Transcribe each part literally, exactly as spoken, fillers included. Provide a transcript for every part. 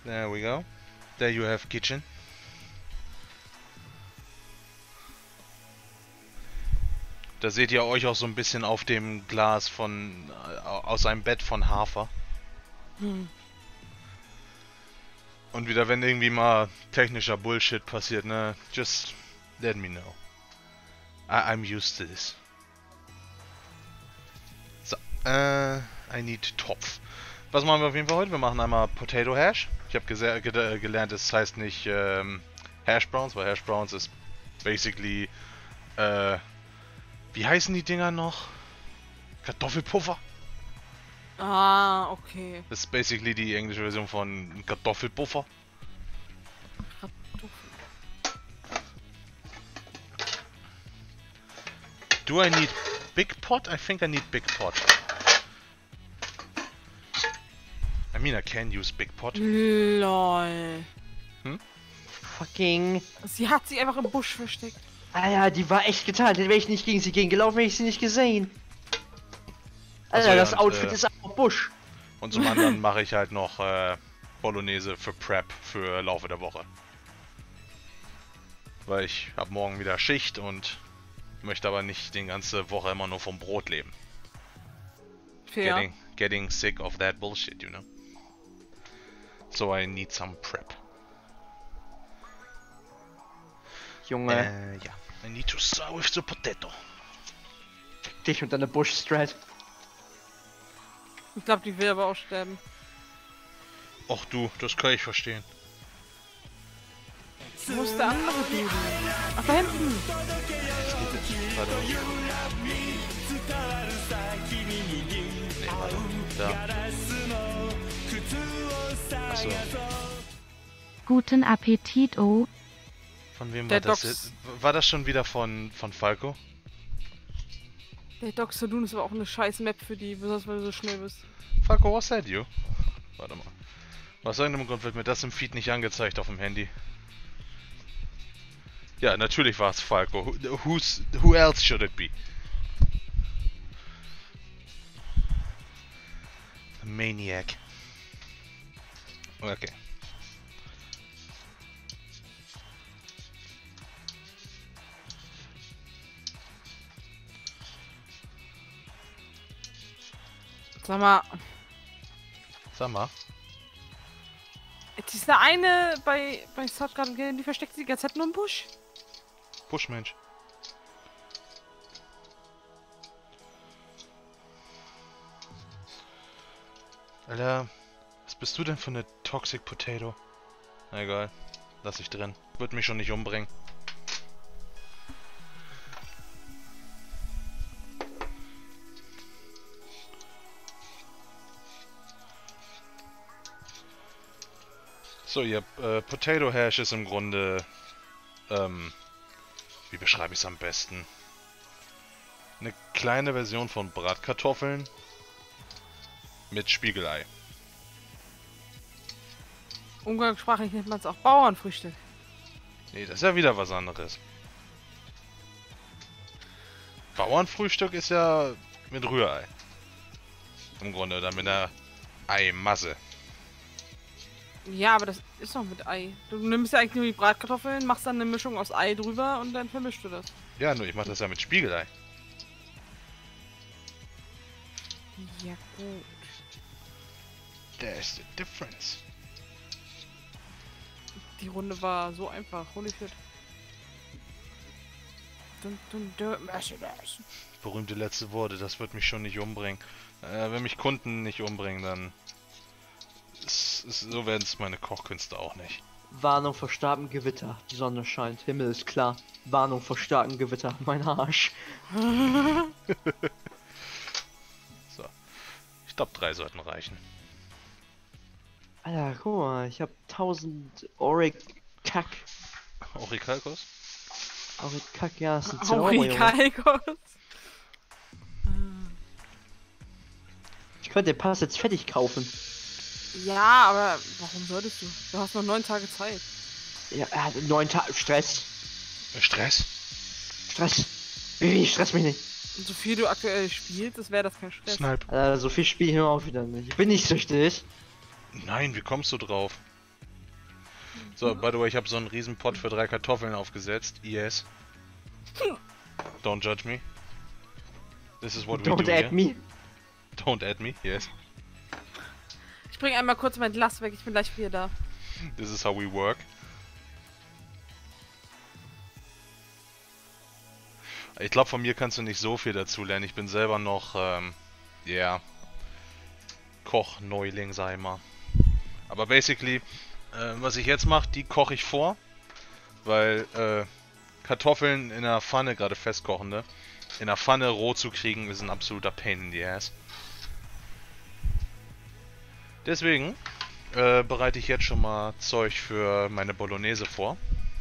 There we go. There you have kitchen. Da seht ihr euch auch so ein bisschen auf dem Glas von äh, aus einem Bett von Hafer. Hm. Und wieder, wenn irgendwie mal technischer Bullshit passiert, ne? Just let me know. I I'm used to this. So, äh, I need Topf. Was machen wir auf jeden Fall heute? Wir machen einmal Potato Hash. Ich habe ge gelernt, es heißt nicht ähm, Hash Browns, weil Hash Browns ist basically, äh, wie heißen die Dinger noch? Kartoffelpuffer? Ah, okay. Das ist basically die englische Version von Kartoffelpuffer. Do I need big pot? I think I need big pot. I mean, I can use big pot. Lol. Hm? Fucking. Sie hat sich einfach im Busch versteckt. Ah ja, die war echt getan. Hätte ich nicht gegen sie gehen gelaufen, hätte ich sie nicht gesehen. Alter, Achso, ja, das und, Outfit äh, ist auch Busch. Und zum anderen mache ich halt noch äh, Bolognese für Prep für Laufe der Woche. Weil ich habe morgen wieder Schicht und möchte aber nicht die ganze Woche immer nur vom Brot leben. Fair. Getting, getting sick of that bullshit, you know. So I need some prep. Junge, Äh, ja. I need to start with the potato. dich und deine Bush-Strat. Ich glaube, die will aber auch sterben. Och du, das kann ich verstehen. Wo ist der andere Dude? Ach, da hinten. Warte. Nee, warte. Da. Achso. Guten Appetit, oh. Von wem Der war das Docs- jetzt? War das schon wieder von, von Falco? Der Doc Saloon ist aber auch eine scheiß Map für die, besonders weil du so schnell bist. Falco, was said you? Warte mal. Aus irgendeinem Grund wird mir das im Feed nicht angezeigt auf dem Handy. Ja, natürlich war es Falco. Who, who's, who else should it be? A maniac. Okay. Sag mal, Sag mal. diese eine bei, bei South Garden Game, die versteckt sich die ganze Zeit nur im Busch. Buschmensch. Alter, was bist du denn für eine Toxic Potato? Na egal, lass ich drin. Wird mich schon nicht umbringen. So, ihr äh, Potato Hash ist im Grunde, ähm, wie beschreibe ich es am besten? Eine kleine Version von Bratkartoffeln mit Spiegelei. Umgangssprachlich nennt man es auch Bauernfrühstück. Nee, das ist ja wieder was anderes. Bauernfrühstück ist ja mit Rührei. Im Grunde, oder mit einer Eimasse. Ja, aber das ist doch mit Ei. Du nimmst ja eigentlich nur die Bratkartoffeln, machst dann eine Mischung aus Ei drüber und dann vermischst du das. Ja, nur ich mache das ja mit Spiegelei. Ja, gut. There's the difference. Die Runde war so einfach. Holy shit. Dun, dun, dun, Mercedes. Berühmte letzte Worte, das wird mich schon nicht umbringen. Äh, wenn mich Kunden nicht umbringen, dann... Ist, ist, so werden es meine Kochkünste auch nicht. Warnung vor starkem Gewitter. Die Sonne scheint, Himmel ist klar. Warnung vor starkem Gewitter. Mein Arsch. So. Ich glaube, drei sollten reichen. Alter, guck mal, ich hab tausend Oric Kack. Orikalkos? Oric Kack, ja, ist ein Zauber, Junge. Aurikalkos. Ich könnte den Pass jetzt fertig kaufen. Ja, aber warum solltest du? Du hast noch neun Tage Zeit. Ja, er hat neun Tage Stress. Stress? Stress. Baby, stress mich nicht. Und so viel du aktuell spielst, das wäre das kein Stress. Snipe. Alter, so viel spiele ich immer auch wieder nicht. Ich bin nicht süchtig. Nein, wie kommst du drauf? So, by the way, ich habe so einen riesen Pot für drei Kartoffeln aufgesetzt. Yes. Don't judge me. This is what we do Don't add here. me. Don't add me, yes. Ich bringe einmal kurz mein Glas weg, ich bin gleich wieder da. This is how we work. Ich glaube, von mir kannst du nicht so viel dazu lernen. Ich bin selber noch, ähm, ja, yeah, Koch-Neuling, sag ich mal. Aber basically, äh, was ich jetzt mache, die koche ich vor, weil äh, Kartoffeln in der Pfanne, gerade festkochende, in der Pfanne roh zu kriegen, ist ein absoluter Pain in the ass. Deswegen äh, bereite ich jetzt schon mal Zeug für meine Bolognese vor.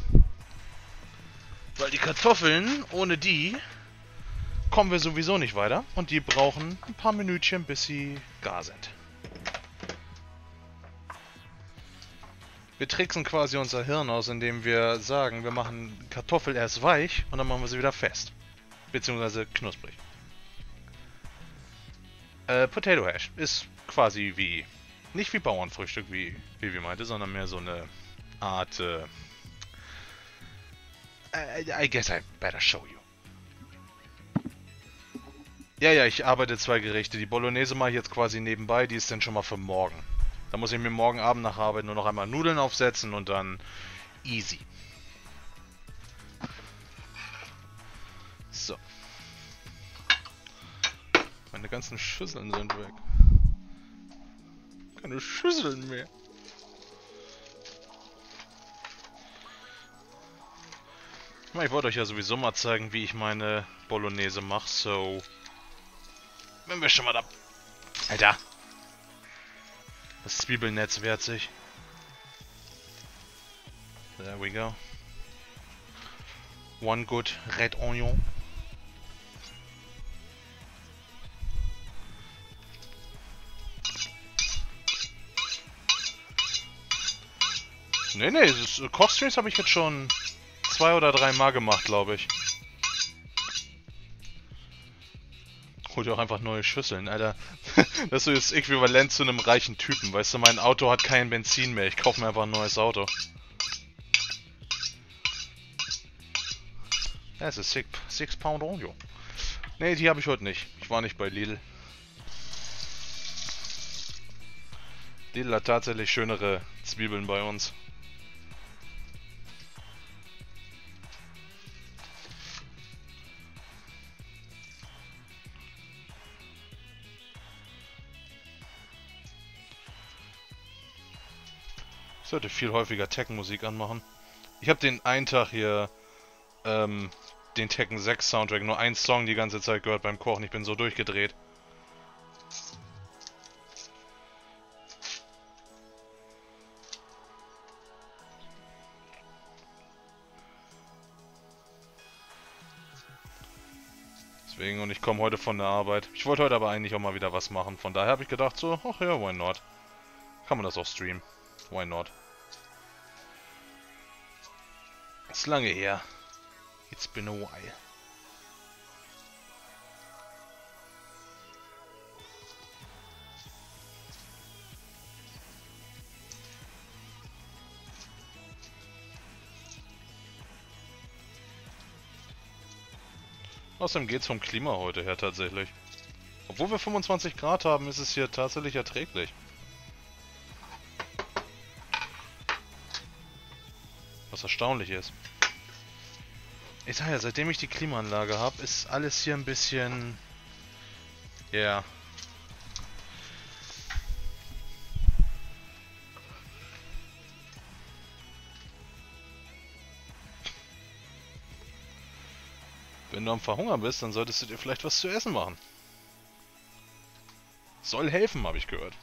Weil die Kartoffeln, ohne die kommen wir sowieso nicht weiter. Und die brauchen ein paar Minütchen, bis sie gar sind. Wir tricksen quasi unser Hirn aus, indem wir sagen, wir machen Kartoffel erst weich und dann machen wir sie wieder fest. Beziehungsweise knusprig. Äh, Potato Hash ist quasi wie, nicht wie Bauernfrühstück, wie Vivi meinte, sondern mehr so eine Art, äh, I guess I better show you. Ja, ja, ich arbeite zwei Gerichte. Die Bolognese mache ich jetzt quasi nebenbei, die ist dann schon mal für morgen. Da muss ich mir morgen Abend nach Arbeit nur noch einmal Nudeln aufsetzen und dann easy. So. Meine ganzen Schüsseln sind weg. Keine Schüsseln mehr. Ich wollte euch ja sowieso mal zeigen, wie ich meine Bolognese mache, so... Wenn wir schon mal da... Alter! Das Zwiebelnetz wehrt sich. There we go. One good red onion. Nee, nee, das Kochstreams habe ich jetzt schon zwei oder drei Mal gemacht, glaube ich. Hol dir auch einfach neue Schüsseln, Alter. Das ist das Äquivalent zu einem reichen Typen, weißt du, mein Auto hat kein Benzin mehr, ich kaufe mir einfach ein neues Auto. Ja, es ist six Pound Onion. Nee, die habe ich heute nicht. Ich war nicht bei Lidl. Lidl hat tatsächlich schönere Zwiebeln bei uns. Ich sollte viel häufiger Tekken-Musik anmachen. Ich habe den einen Tag hier ähm, den Tekken sechs Soundtrack, nur einen Song die ganze Zeit gehört beim Kochen. Ich bin so durchgedreht. Deswegen, und ich komme heute von der Arbeit. Ich wollte heute aber eigentlich auch mal wieder was machen. Von daher habe ich gedacht so, ach ja, why not? Kann man das auch streamen. Why not? Ist lange her. It's been a while. Außerdem geht's vom Klima heute her tatsächlich. Obwohl wir fünfundzwanzig Grad haben, ist es hier tatsächlich erträglich. Was erstaunlich ist. Ich sag ja, seitdem ich die Klimaanlage habe, ist alles hier ein bisschen... Ja. Yeah. Wenn du am Verhungern bist, dann solltest du dir vielleicht was zu essen machen. Soll helfen, habe ich gehört.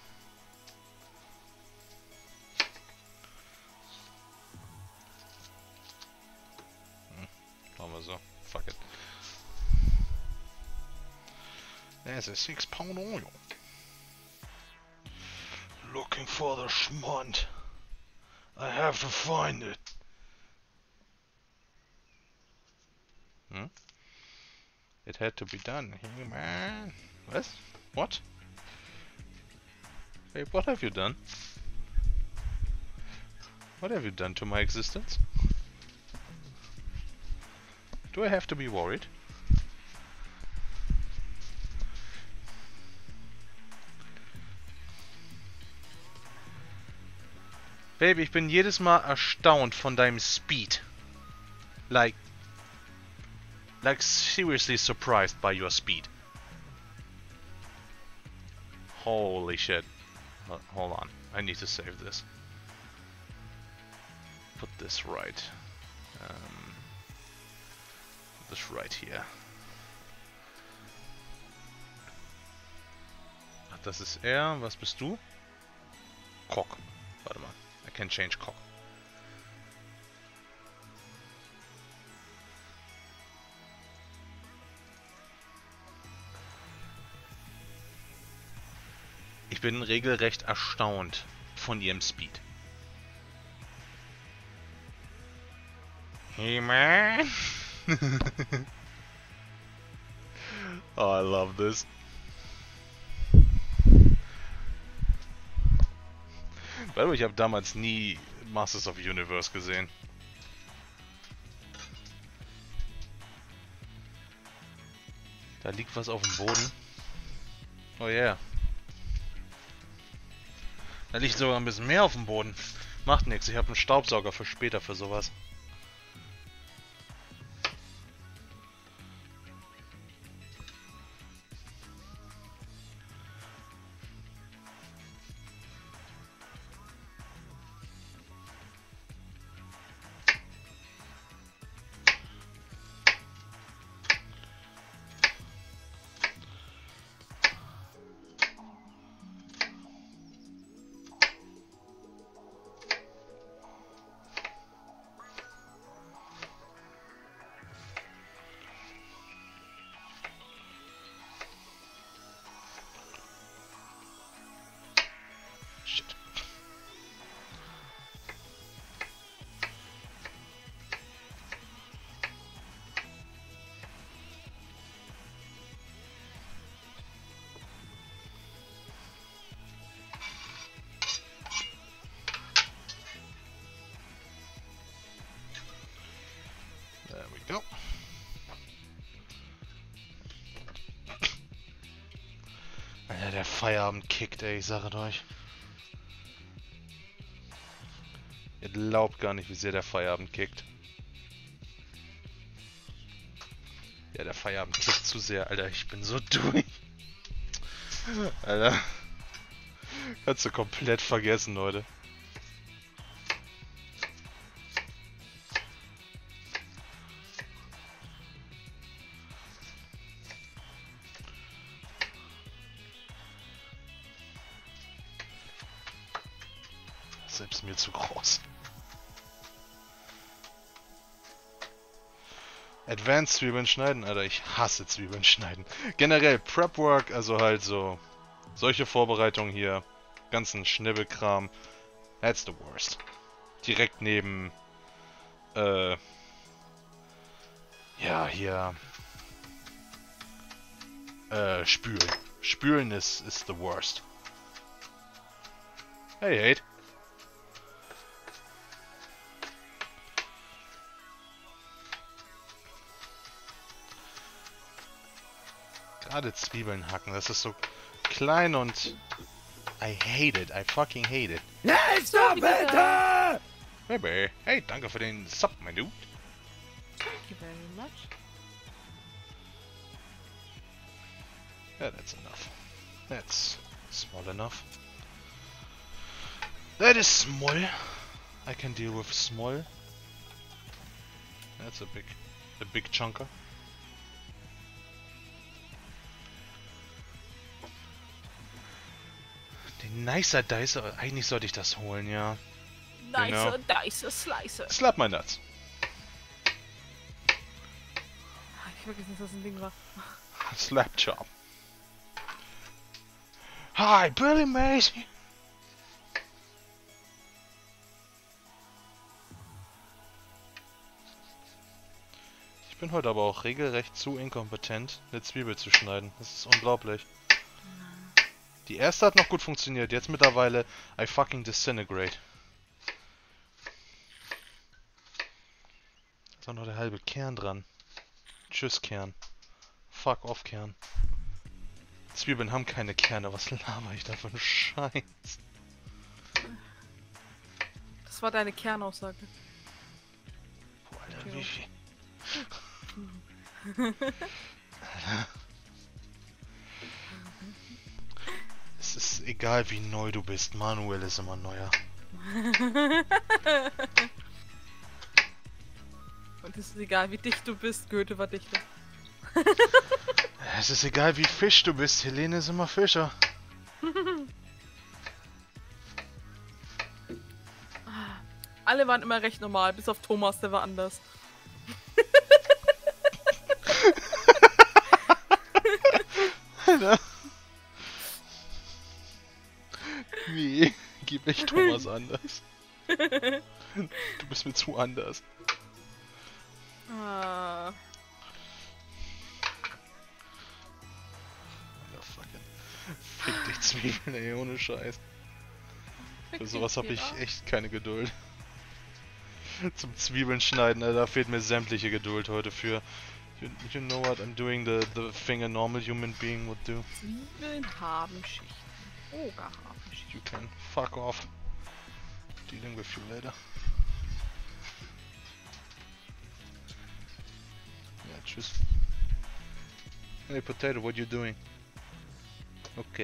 Machen wir so. Fuck it. There's a six pound oil. Looking for the schmont. I have to find it. Hm? It had to be done. Hey man. Was? What? Hey, what have you done? What have you done to my existence? Do I have to be worried? Baby, ich bin jedes Mal erstaunt von deinem Speed. Like... Like seriously surprised by your speed. Holy shit. Uh, hold on. I need to save this. Put this right. Um, put this right here. Ach, das ist er. Was bist du? Cock. Warte mal. I can change cock. Ich bin regelrecht erstaunt von ihrem Speed. Hey man! Oh, I love this. By the way, ich habe damals nie Masters of the Universe gesehen. Da liegt was auf dem Boden. Oh yeah. Da liegt sogar ein bisschen mehr auf dem Boden. Macht nichts, ich habe einen Staubsauger für später für sowas. Go. Alter, der Feierabend kickt, ey, ich sage euch. Ihr glaubt gar nicht, wie sehr der Feierabend kickt. Ja, der Feierabend kickt zu sehr, Alter, ich bin so durch. Alter. Kannst du komplett vergessen, Leute. Selbst mir zu groß. Advanced Zwiebeln schneiden, Alter, ich hasse Zwiebeln schneiden. Generell Prep Work, also halt so solche Vorbereitungen hier, ganzen Schnibbelkram, that's the worst. Direkt neben äh ja, hier äh spülen. Spülen ist ist the worst. Hey, Hate. Gerade Zwiebeln hacken, das ist so klein und I hate it, I fucking hate it. Nächster bitte! Baby, hey, danke für den Sub, mein Dude. Thank you very much. Yeah, that's enough. That's small enough. That is small. I can deal with small. That's a big, a big chunker. Den Nicer Dicer, eigentlich sollte ich das holen, ja. Nicer, Genau. dicer, slicer. Slap my nuts. Ich vergesse nicht, dass das ein Ding war. Slap chop. Hi, Billy Macy. Ich bin heute aber auch regelrecht zu inkompetent, eine Zwiebel zu schneiden. Das ist unglaublich. Die erste hat noch gut funktioniert, jetzt mittlerweile I fucking disintegrate. Ist doch noch der halbe Kern dran. Tschüss, Kern. Fuck off, Kern. Zwiebeln haben keine Kerne. Was laber ich da für einen Scheiß? Das war deine Kernaussage. Boah, Alter, wie viel... Es ist egal, wie neu du bist. Manuel ist immer neuer. Und es ist egal, wie dicht du bist, Goethe war dichter. Es ist egal, wie Fisch du bist. Helene ist immer Fischer. Alle waren immer recht normal, bis auf Thomas, der war anders. Alter. Wie? Gib mich Thomas anders. Du bist mir zu anders. Ah. Ja, fucking. Fick dich Zwiebeln, ey, ohne Scheiß. Für sowas habe ich echt keine Geduld. Zum Zwiebeln schneiden, Alter, da fehlt mir sämtliche Geduld heute für. You, you know what I'm doing, the, the thing a normal human being would do. Zwiebeln haben Schichten. Oger haben Schichten. You can fuck off. Dealing with you later. Ja, tschüss. Hey Potato, what you doing? Okay.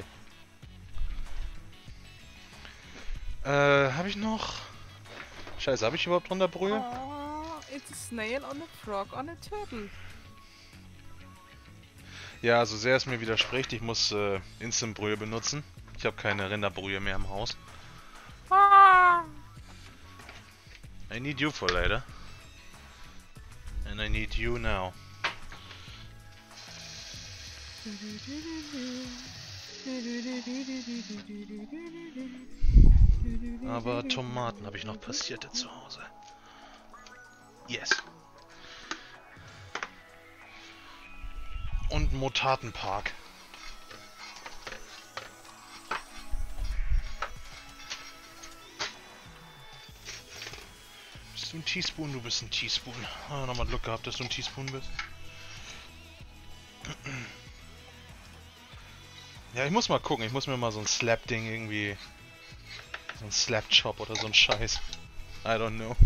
Äh, hab ich noch... Scheiße, hab ich überhaupt Ronderbrühe? Oh, it's a snail on a frog on a turtle. Ja, so sehr es mir widerspricht, ich muss äh, Instant-Brühe benutzen. Ich habe keine Rinderbrühe mehr im Haus. Ah. I need you for later. And I need you now. Aber Tomaten habe ich noch passierte zu Hause. Yes. Und Motatenpark. Bist du ein Teaspoon? Du bist ein Teaspoon. Ah, nochmal Glück gehabt, dass du ein Teaspoon bist. Ja, ich muss mal gucken. Ich muss mir mal so ein Slap-Ding irgendwie... So ein Slap-Chop oder so ein Scheiß. I don't know.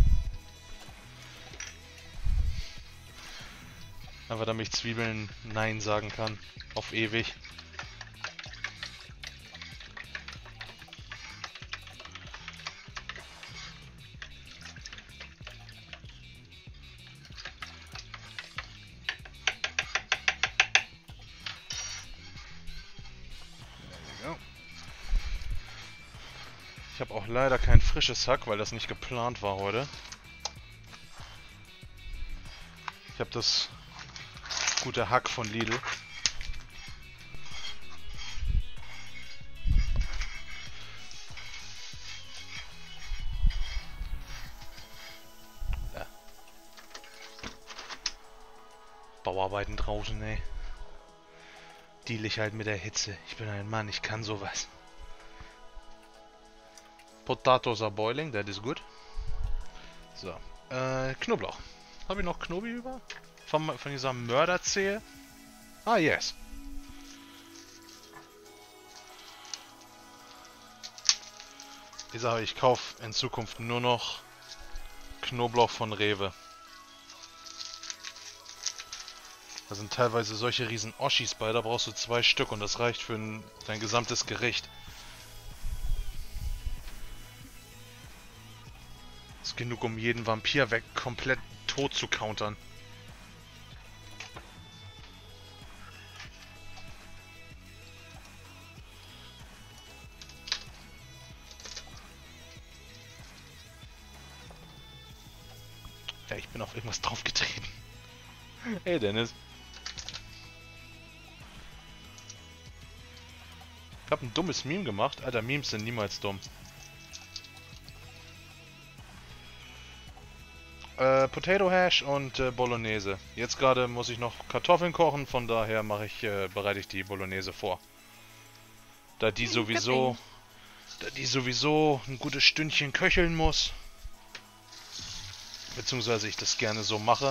Aber damit ich Zwiebeln Nein sagen kann. Auf ewig. Ich habe auch leider kein frisches Hack, weil das nicht geplant war heute. Ich habe das gute Hack von Lidl. Ja. Bauarbeiten draußen, ey. Deal ich halt mit der Hitze. Ich bin ein Mann, ich kann sowas. Potatoes are boiling, that is good. So, äh, Knoblauch. Habe ich noch Knobi über? Von, von dieser Mörderzehe? Ah, yes. Ich sage, ich kaufe in Zukunft nur noch Knoblauch von Rewe. Da sind teilweise solche riesen Oschis bei, da brauchst du zwei Stück und das reicht für ein, dein gesamtes Gericht. Ist genug, um jeden Vampir weg komplett tot zu countern. Ja, ich bin auf irgendwas draufgetreten. Hey Dennis. Ich hab ein dummes Meme gemacht. Alter, Memes sind niemals dumm. Äh, Potato Hash und äh, Bolognese. Jetzt gerade muss ich noch Kartoffeln kochen, von daher mache ich, äh, bereite ich die Bolognese vor. Da die sowieso, da die sowieso ein gutes Stündchen köcheln muss. beziehungsweise ich das gerne so mache.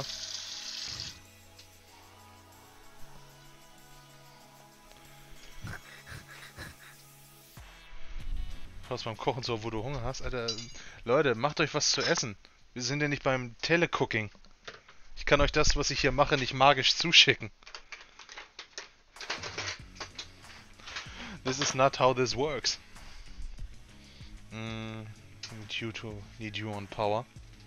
Was beim Kochen so, wo du Hunger hast, Alter. Leute, macht euch was zu essen. Wir sind ja nicht beim Telecooking. Ich kann euch das, was ich hier mache, nicht magisch zuschicken. This is not how this works. Mm, need you to need you on power.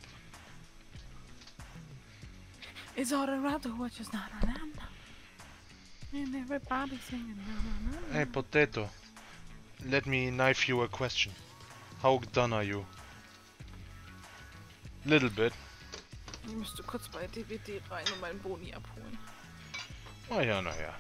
It's all around the world, just na na na na. And everybody singing na na na. Hey, Potato. Let me knife you a question. How done are you? Little bit. Ich müsste kurz bei D V D rein und meinen Boni abholen. Naja, naja.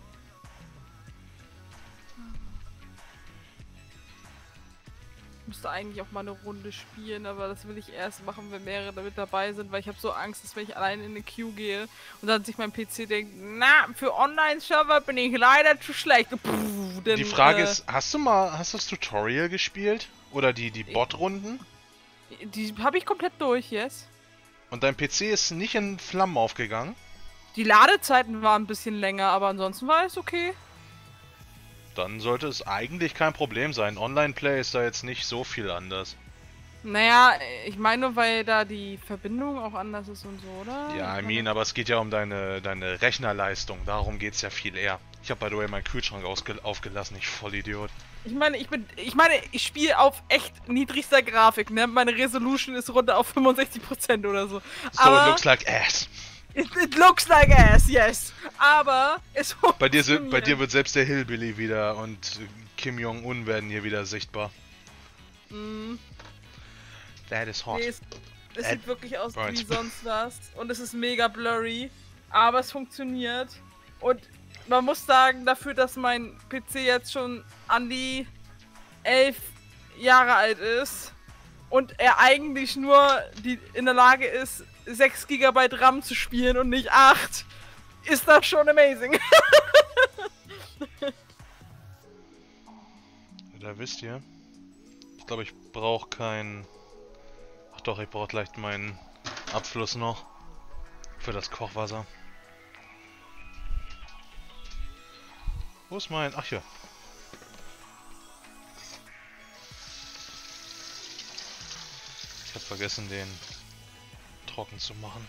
Ich müsste eigentlich auch mal eine Runde spielen, aber das will ich erst machen, wenn mehrere damit dabei sind, weil ich habe so Angst, dass wenn ich allein in eine Queue gehe und dann sich mein P C denkt, na, für Online-Server bin ich leider zu schlecht. Puh, denn, Die Frage äh, ist, hast du mal, hast du das Tutorial gespielt? Oder die, die Bot-Runden? Die habe ich komplett durch, yes. Und dein P C ist nicht in Flammen aufgegangen? Die Ladezeiten waren ein bisschen länger, aber ansonsten war es okay. Dann sollte es eigentlich kein Problem sein. Online-Play ist da jetzt nicht so viel anders. Naja, ich meine, weil da die Verbindung auch anders ist und so, oder? Ja, I mean, aber es geht ja um deine, deine Rechnerleistung. Darum geht's ja viel eher. Ich habe by the way meinen Kühlschrank aufgelassen, ich Vollidiot. Ich meine, ich bin, ich meine, ich spiele auf echt niedrigster Grafik, ne? Meine Resolution ist runter auf fünfundsechzig Prozent oder so. So, aber it looks like ass. It, it looks like ass, yes. Aber es Bei dir, sind, bei funktioniert. dir wird selbst der Hillbilly wieder und Kim Jong-un werden hier wieder sichtbar. Mm, That is hot. nee, es es Äh, sieht wirklich aus right. wie sonst was. Und es ist mega blurry. Aber es funktioniert. Und man muss sagen, dafür, dass mein P C jetzt schon an die elf Jahre alt ist und er eigentlich nur die, in der Lage ist, sechs Gigabyte RAM zu spielen und nicht acht, ist das schon amazing. Da wisst ihr. Ich glaube, ich brauche kein... Ach doch, ich brauche gleich meinen Abfluss noch. Für das Kochwasser. Wo ist mein... Ach ja. Ich habe vergessen, den trocken zu machen.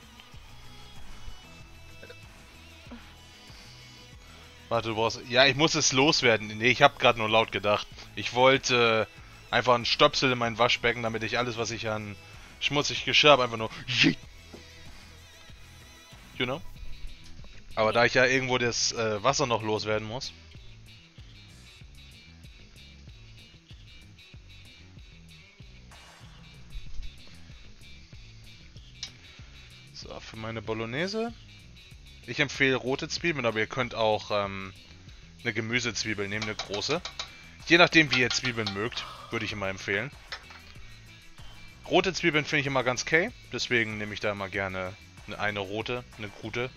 Warte, du brauchst... Ja, ich muss es loswerden. Nee, ich habe gerade nur laut gedacht. Ich wollte äh, einfach einen Stöpsel in mein Waschbecken, damit ich alles, was ich an schmutzig Geschirr habe, einfach nur... You know? Aber da ich ja irgendwo das äh, Wasser noch loswerden muss... So, für meine Bolognese. Ich empfehle rote Zwiebeln, aber ihr könnt auch ähm, eine Gemüsezwiebel nehmen, eine große. Je nachdem, wie ihr Zwiebeln mögt, würde ich immer empfehlen. Rote Zwiebeln finde ich immer ganz okay, deswegen nehme ich da immer gerne eine, eine rote, eine gute.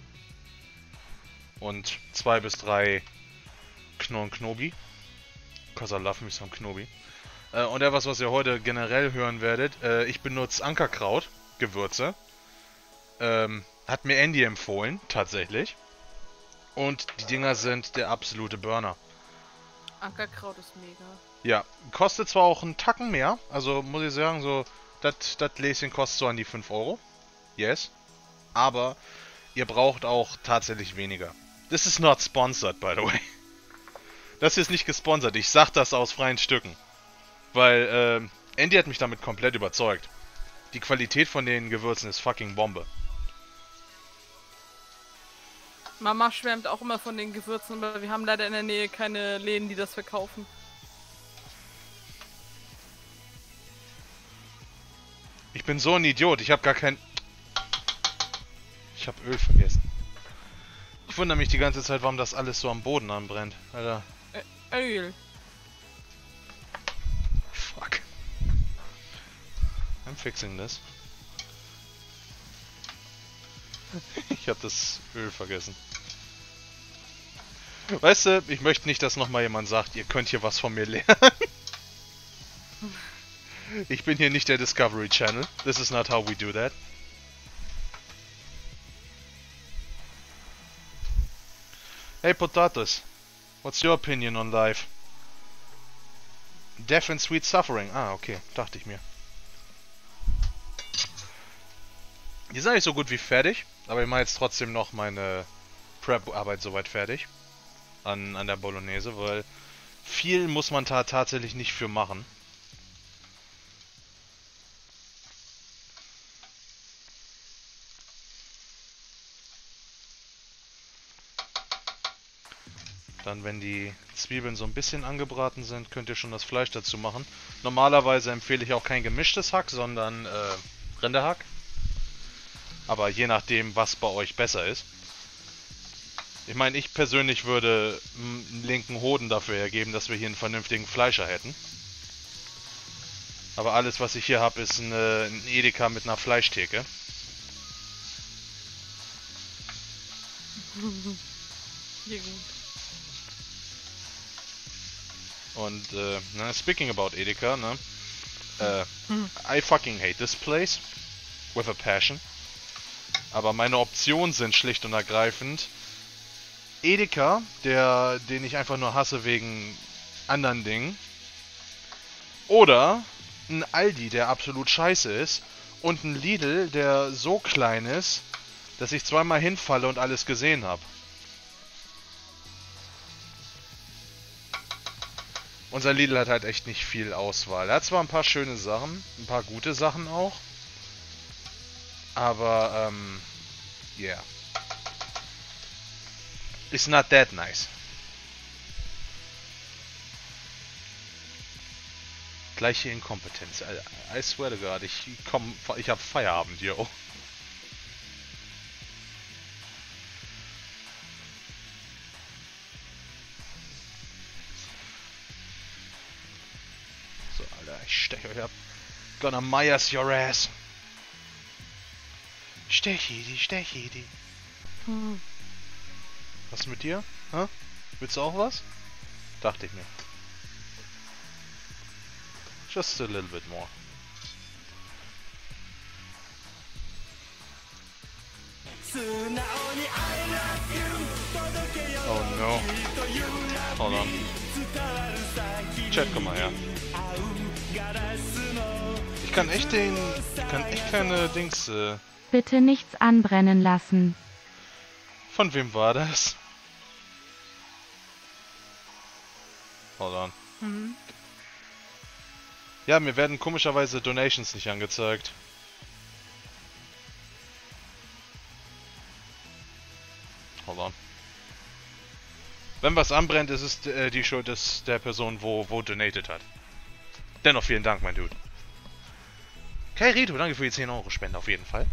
Und zwei bis drei Knorren Knobi. Cause I love me some Knobi. Äh, und etwas, was ihr heute generell hören werdet, äh, ich benutze Ankerkraut, Gewürze. Ähm, hat mir Andy empfohlen, tatsächlich. Und die Dinger sind der absolute Burner. Ankerkraut ist mega. Ja, kostet zwar auch einen Tacken mehr, also muss ich sagen, so, das Gläschen kostet so an die fünf Euro. Yes. Aber ihr braucht auch tatsächlich weniger. This is not sponsored, by the way. Das hier ist nicht gesponsert, ich sag das aus freien Stücken. Weil, ähm, Andy hat mich damit komplett überzeugt. Die Qualität von den Gewürzen ist fucking Bombe. Mama schwärmt auch immer von den Gewürzen, aber wir haben leider in der Nähe keine Läden, die das verkaufen. Ich bin so ein Idiot, ich habe gar kein... Ich habe Öl vergessen. Ich wundere mich die ganze Zeit, warum das alles so am Boden anbrennt. Alter. Ä Öl. Fuck. I'm fixing this. Ich habe das Öl vergessen. Weißt du, ich möchte nicht, dass nochmal jemand sagt, ihr könnt hier was von mir lernen. Ich bin hier nicht der Discovery Channel. This is not how we do that. Hey Potatoes, what's your opinion on life? Death and sweet suffering. Ah, okay, dachte ich mir. Die sind nicht so gut wie fertig, aber ich mache jetzt trotzdem noch meine Prep-Arbeit soweit fertig. An, an der Bolognese, weil viel muss man da tatsächlich nicht für machen. Dann, wenn die Zwiebeln so ein bisschen angebraten sind, könnt ihr schon das Fleisch dazu machen. Normalerweise empfehle ich auch kein gemischtes Hack, sondern äh, Rinderhack. Aber je nachdem, was bei euch besser ist. Ich meine, ich persönlich würde einen linken Hoden dafür hergeben, dass wir hier einen vernünftigen Fleischer hätten. Aber alles, was ich hier habe, ist eine, ein Edeka mit einer Fleischtheke. Hier gut. Und, äh, na, speaking about Edeka, ne? Äh, I fucking hate this place. With a passion. Aber meine Optionen sind schlicht und ergreifend Edeka, der, den ich einfach nur hasse wegen anderen Dingen. Oder ein Aldi, der absolut scheiße ist. Und ein Lidl, der so klein ist, dass ich zweimal hinfalle und alles gesehen habe. Unser Lidl hat halt echt nicht viel Auswahl. Er hat zwar ein paar schöne Sachen, ein paar gute Sachen auch. Aber, ähm, yeah. It's not that nice. Gleiche Inkompetenz. I, I swear to God, ich komm, ich hab Feierabend, yo. So, Alter, ich stech euch ab. Gonna Myers your ass. Stechidi, Stechidi. Hm. Was mit dir? Hä? Willst du auch was? Dachte ich mir. Just a little bit more. Oh no. Hold on. Chat, komm mal her. Ich kann echt den... Ich kann echt keine Dings... Äh Bitte nichts anbrennen lassen. Von wem war das? Hold on. Mhm. Ja, mir werden komischerweise Donations nicht angezeigt. Hold on. Wenn was anbrennt, ist es äh, die Schuld des, der Person, wo, wo donated hat. Dennoch vielen Dank, mein Dude. Kai Rito, danke für die zehn Euro Spende auf jeden Fall.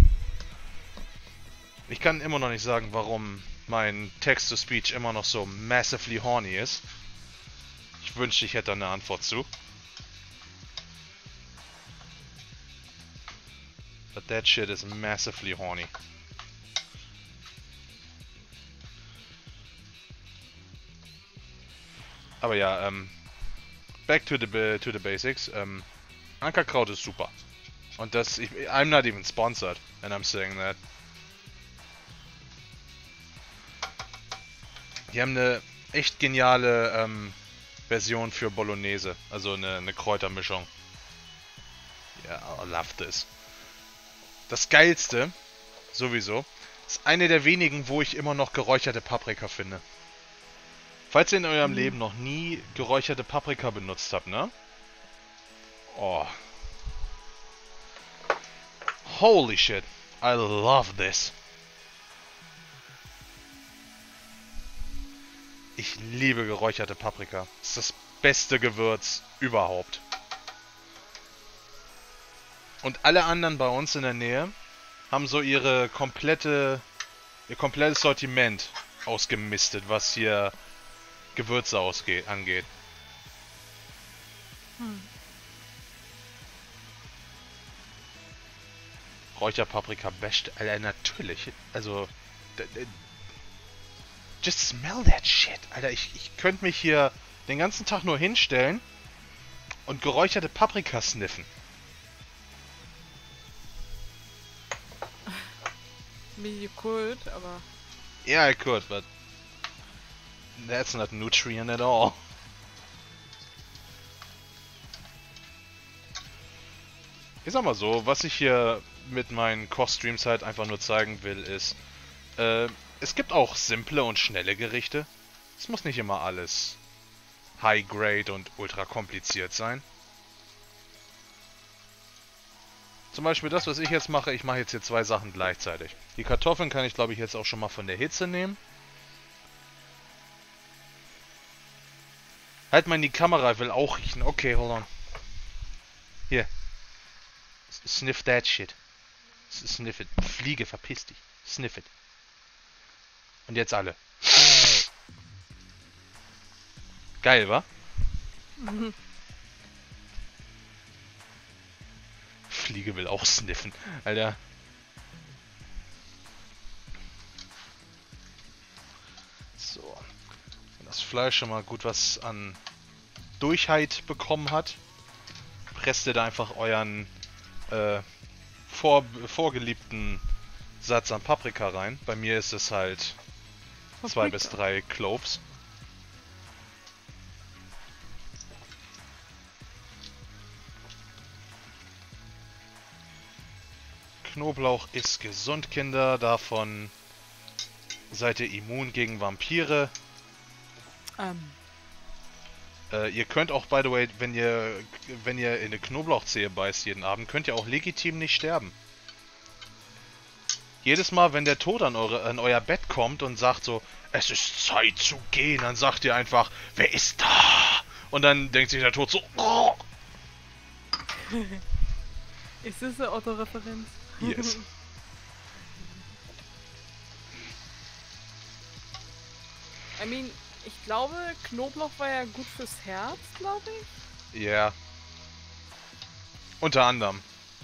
Ich kann immer noch nicht sagen, warum mein Text-to-Speech immer noch so massively horny ist. Ich wünschte, ich hätte da eine Antwort zu. But that shit is massively horny. Aber ja, ähm... back to the, to the basics. Ähm... Ankerkraut ist super. Und das... Ich, I'm not even sponsored, and I'm saying that. Die haben eine echt geniale ähm, Version für Bolognese. Also eine, eine Kräutermischung. Ja, I love this. Das Geilste, sowieso, ist eine der wenigen, wo ich immer noch geräucherte Paprika finde. Falls ihr in eurem mhm. Leben noch nie geräucherte Paprika benutzt habt, ne? Oh. Holy shit. I love this. Ich liebe geräucherte Paprika. Das ist das beste Gewürz überhaupt. Und alle anderen bei uns in der Nähe haben so ihre komplette, ihr komplettes Sortiment ausgemistet, was hier Gewürze ausgeht, angeht. Hm. Räucherpaprika best, Alter, natürlich. Also, just smell that shit. Alter, ich, ich könnte mich hier den ganzen Tag nur hinstellen und geräucherte Paprika sniffen. Wie cool, aber... Yeah, I could, but that's not nutrient at all. Ich sag mal so, was ich hier mit meinen Kochstreams halt einfach nur zeigen will, ist, äh, es gibt auch simple und schnelle Gerichte. Es muss nicht immer alles high-grade und ultra kompliziert sein. Zum Beispiel das, was ich jetzt mache, ich mache jetzt hier zwei Sachen gleichzeitig. Die Kartoffeln kann ich, glaube ich, jetzt auch schon mal von der Hitze nehmen. Halt mal in die Kamera, will auch riechen. Okay, hold on. Hier. Sniff that shit. Sniff it. Fliege, verpiss dich. Sniff it. Und jetzt alle. Geil, wa? Mhm. Fliege will auch sniffen. Alter. So. Wenn das Fleisch schon mal gut was an Durchheit bekommen hat, presst ihr da einfach euren äh, vor, vorgeliebten Satz an Paprika rein. Bei mir ist es halt zwei bis drei Cloves. Knoblauch ist gesund, Kinder. Davon seid ihr immun gegen Vampire. Ähm. Äh, ihr könnt auch, by the way, wenn ihr wenn ihr in eine Knoblauchzehe beißt jeden Abend, könnt ihr auch legitim nicht sterben. Jedes Mal, wenn der Tod an, eure, an euer Bett kommt und sagt so, es ist Zeit zu gehen, dann sagt ihr einfach, wer ist da? Und dann denkt sich der Tod so, oh. Ist das eine Autoreferenz? Yes. I mean, ich glaube, Knoblauch war ja gut fürs Herz, glaube ich. Ja. Yeah. Unter anderem.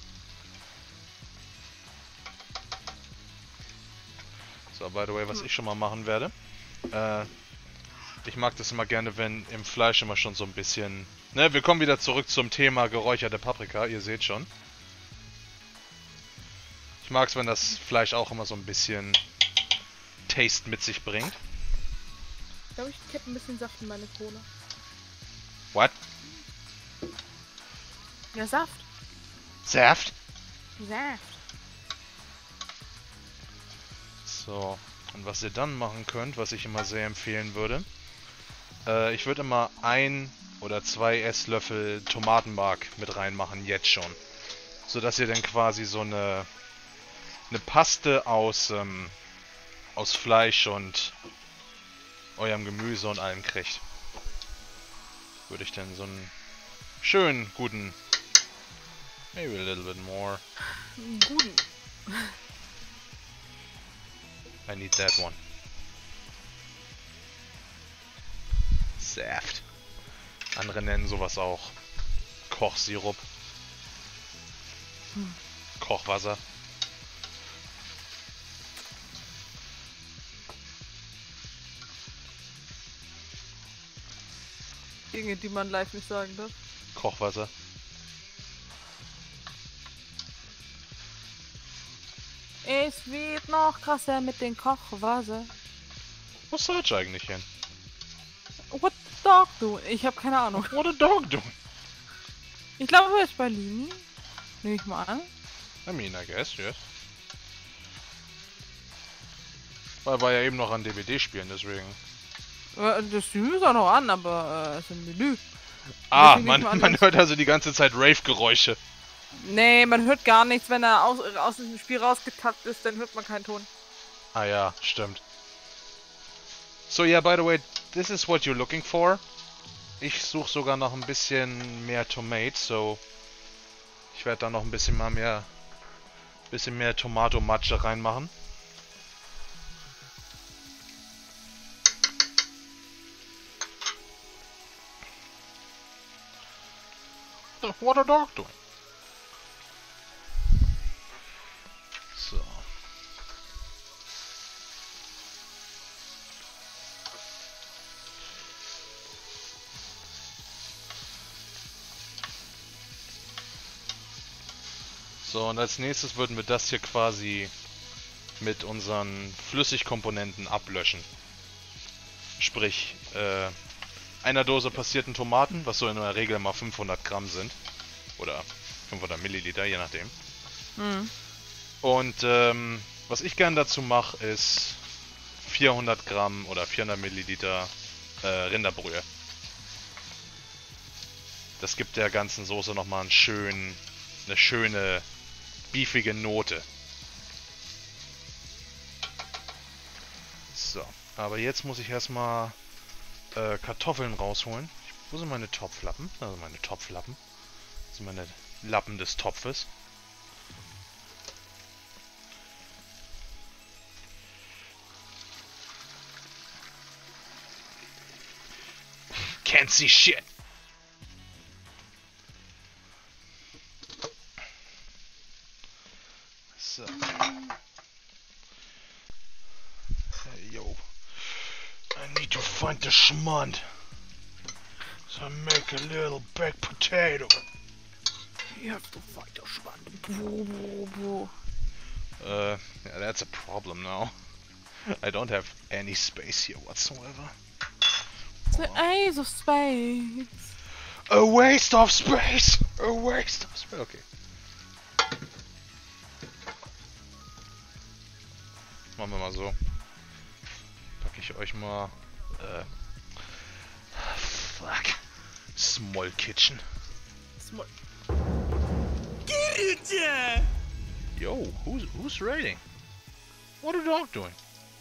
So, by the way, was ich schon mal machen werde. Äh, ich mag das immer gerne, wenn im Fleisch immer schon so ein bisschen... Ne, wir kommen wieder zurück zum Thema geräucherte Paprika, ihr seht schon. Ich mag es, wenn das Fleisch auch immer so ein bisschen Taste mit sich bringt. Ich glaube, ich kippe ein bisschen Saft in meine Cola. What? Ja, Saft. Saft? Saft. So, und was ihr dann machen könnt, was ich immer sehr empfehlen würde. Äh, ich würde immer ein oder zwei Esslöffel Tomatenmark mit reinmachen, jetzt schon. Sodass ihr dann quasi so eine... eine Paste aus, ähm, aus Fleisch und eurem Gemüse und allem kriegt. Würde ich dann so einen schönen, guten... Maybe a little bit more. Guten. I need that one. Saft. Andere nennen sowas auch Kochsirup. Hm. Kochwasser. Dinge, die man live nicht sagen darf. Kochwasser. Es wird noch krasser mit den Kochwasser. Wo ist Serge eigentlich hin? What the dog doing? Ich habe keine Ahnung. What a dog doing? Ich glaube, er ist bei Lini. Nehme ich mal an. I mean, I guess, yes. Weil war ja eben noch an D V D spielen, deswegen. Äh, Das Stream ist auch noch an, aber äh, ist im Menü. Ah, Deswegen man, nicht mal man anders. hört also die ganze Zeit Rave-Geräusche. Nee, man hört gar nichts. Wenn er aus, aus dem Spiel rausgetappt ist, dann hört man keinen Ton. Ah ja, stimmt. So, yeah, by the way, this is what you're looking for. Ich suche sogar noch ein bisschen mehr Tomate, so... Ich werde da noch ein bisschen mal mehr... bisschen mehr Tomatomatsche reinmachen. What a dog doing? So. So, und als nächstes würden wir das hier quasi mit unseren Flüssigkomponenten ablöschen. Sprich, äh, einer Dose passierten Tomaten, was so in der Regel mal fünfhundert Gramm sind. Oder fünfhundert Milliliter, je nachdem. Hm. Und ähm, was ich gern dazu mache, ist vierhundert Gramm oder vierhundert Milliliter äh, Rinderbrühe. Das gibt der ganzen Soße nochmal einen schönen, eine schöne, beefige Note. So, aber jetzt muss ich erstmal äh, Kartoffeln rausholen. Wo sind meine Topflappen? Also meine Topflappen. Das sind meine Lappen des Topfes. Can't see shit. So. Hey, yo. I need to find the schmand. So I make a little baked potato. You have to fight the Schwand. Boo, boo, boo. Uh, yeah, that's a problem now. I don't have any space here whatsoever. The ace of space. A waste of space! A waste of space. Okay. Machen wir mal so. Packe ich euch mal. Äh. Fuck. Small Kitchen. Small. Yo, who's who's raiding? What are dog doing?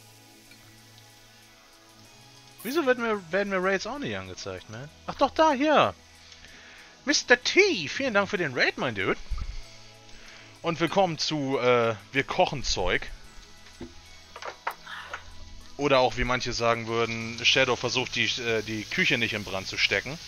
Wieso werden mir, werden mir Raids auch nicht angezeigt, man? Ach doch, da, hier! Mister T, vielen Dank für den Raid, mein Dude. Und willkommen zu, äh, wir kochen Zeug. Oder auch, wie manche sagen würden, Shadow versucht die, äh, die Küche nicht in Brand zu stecken.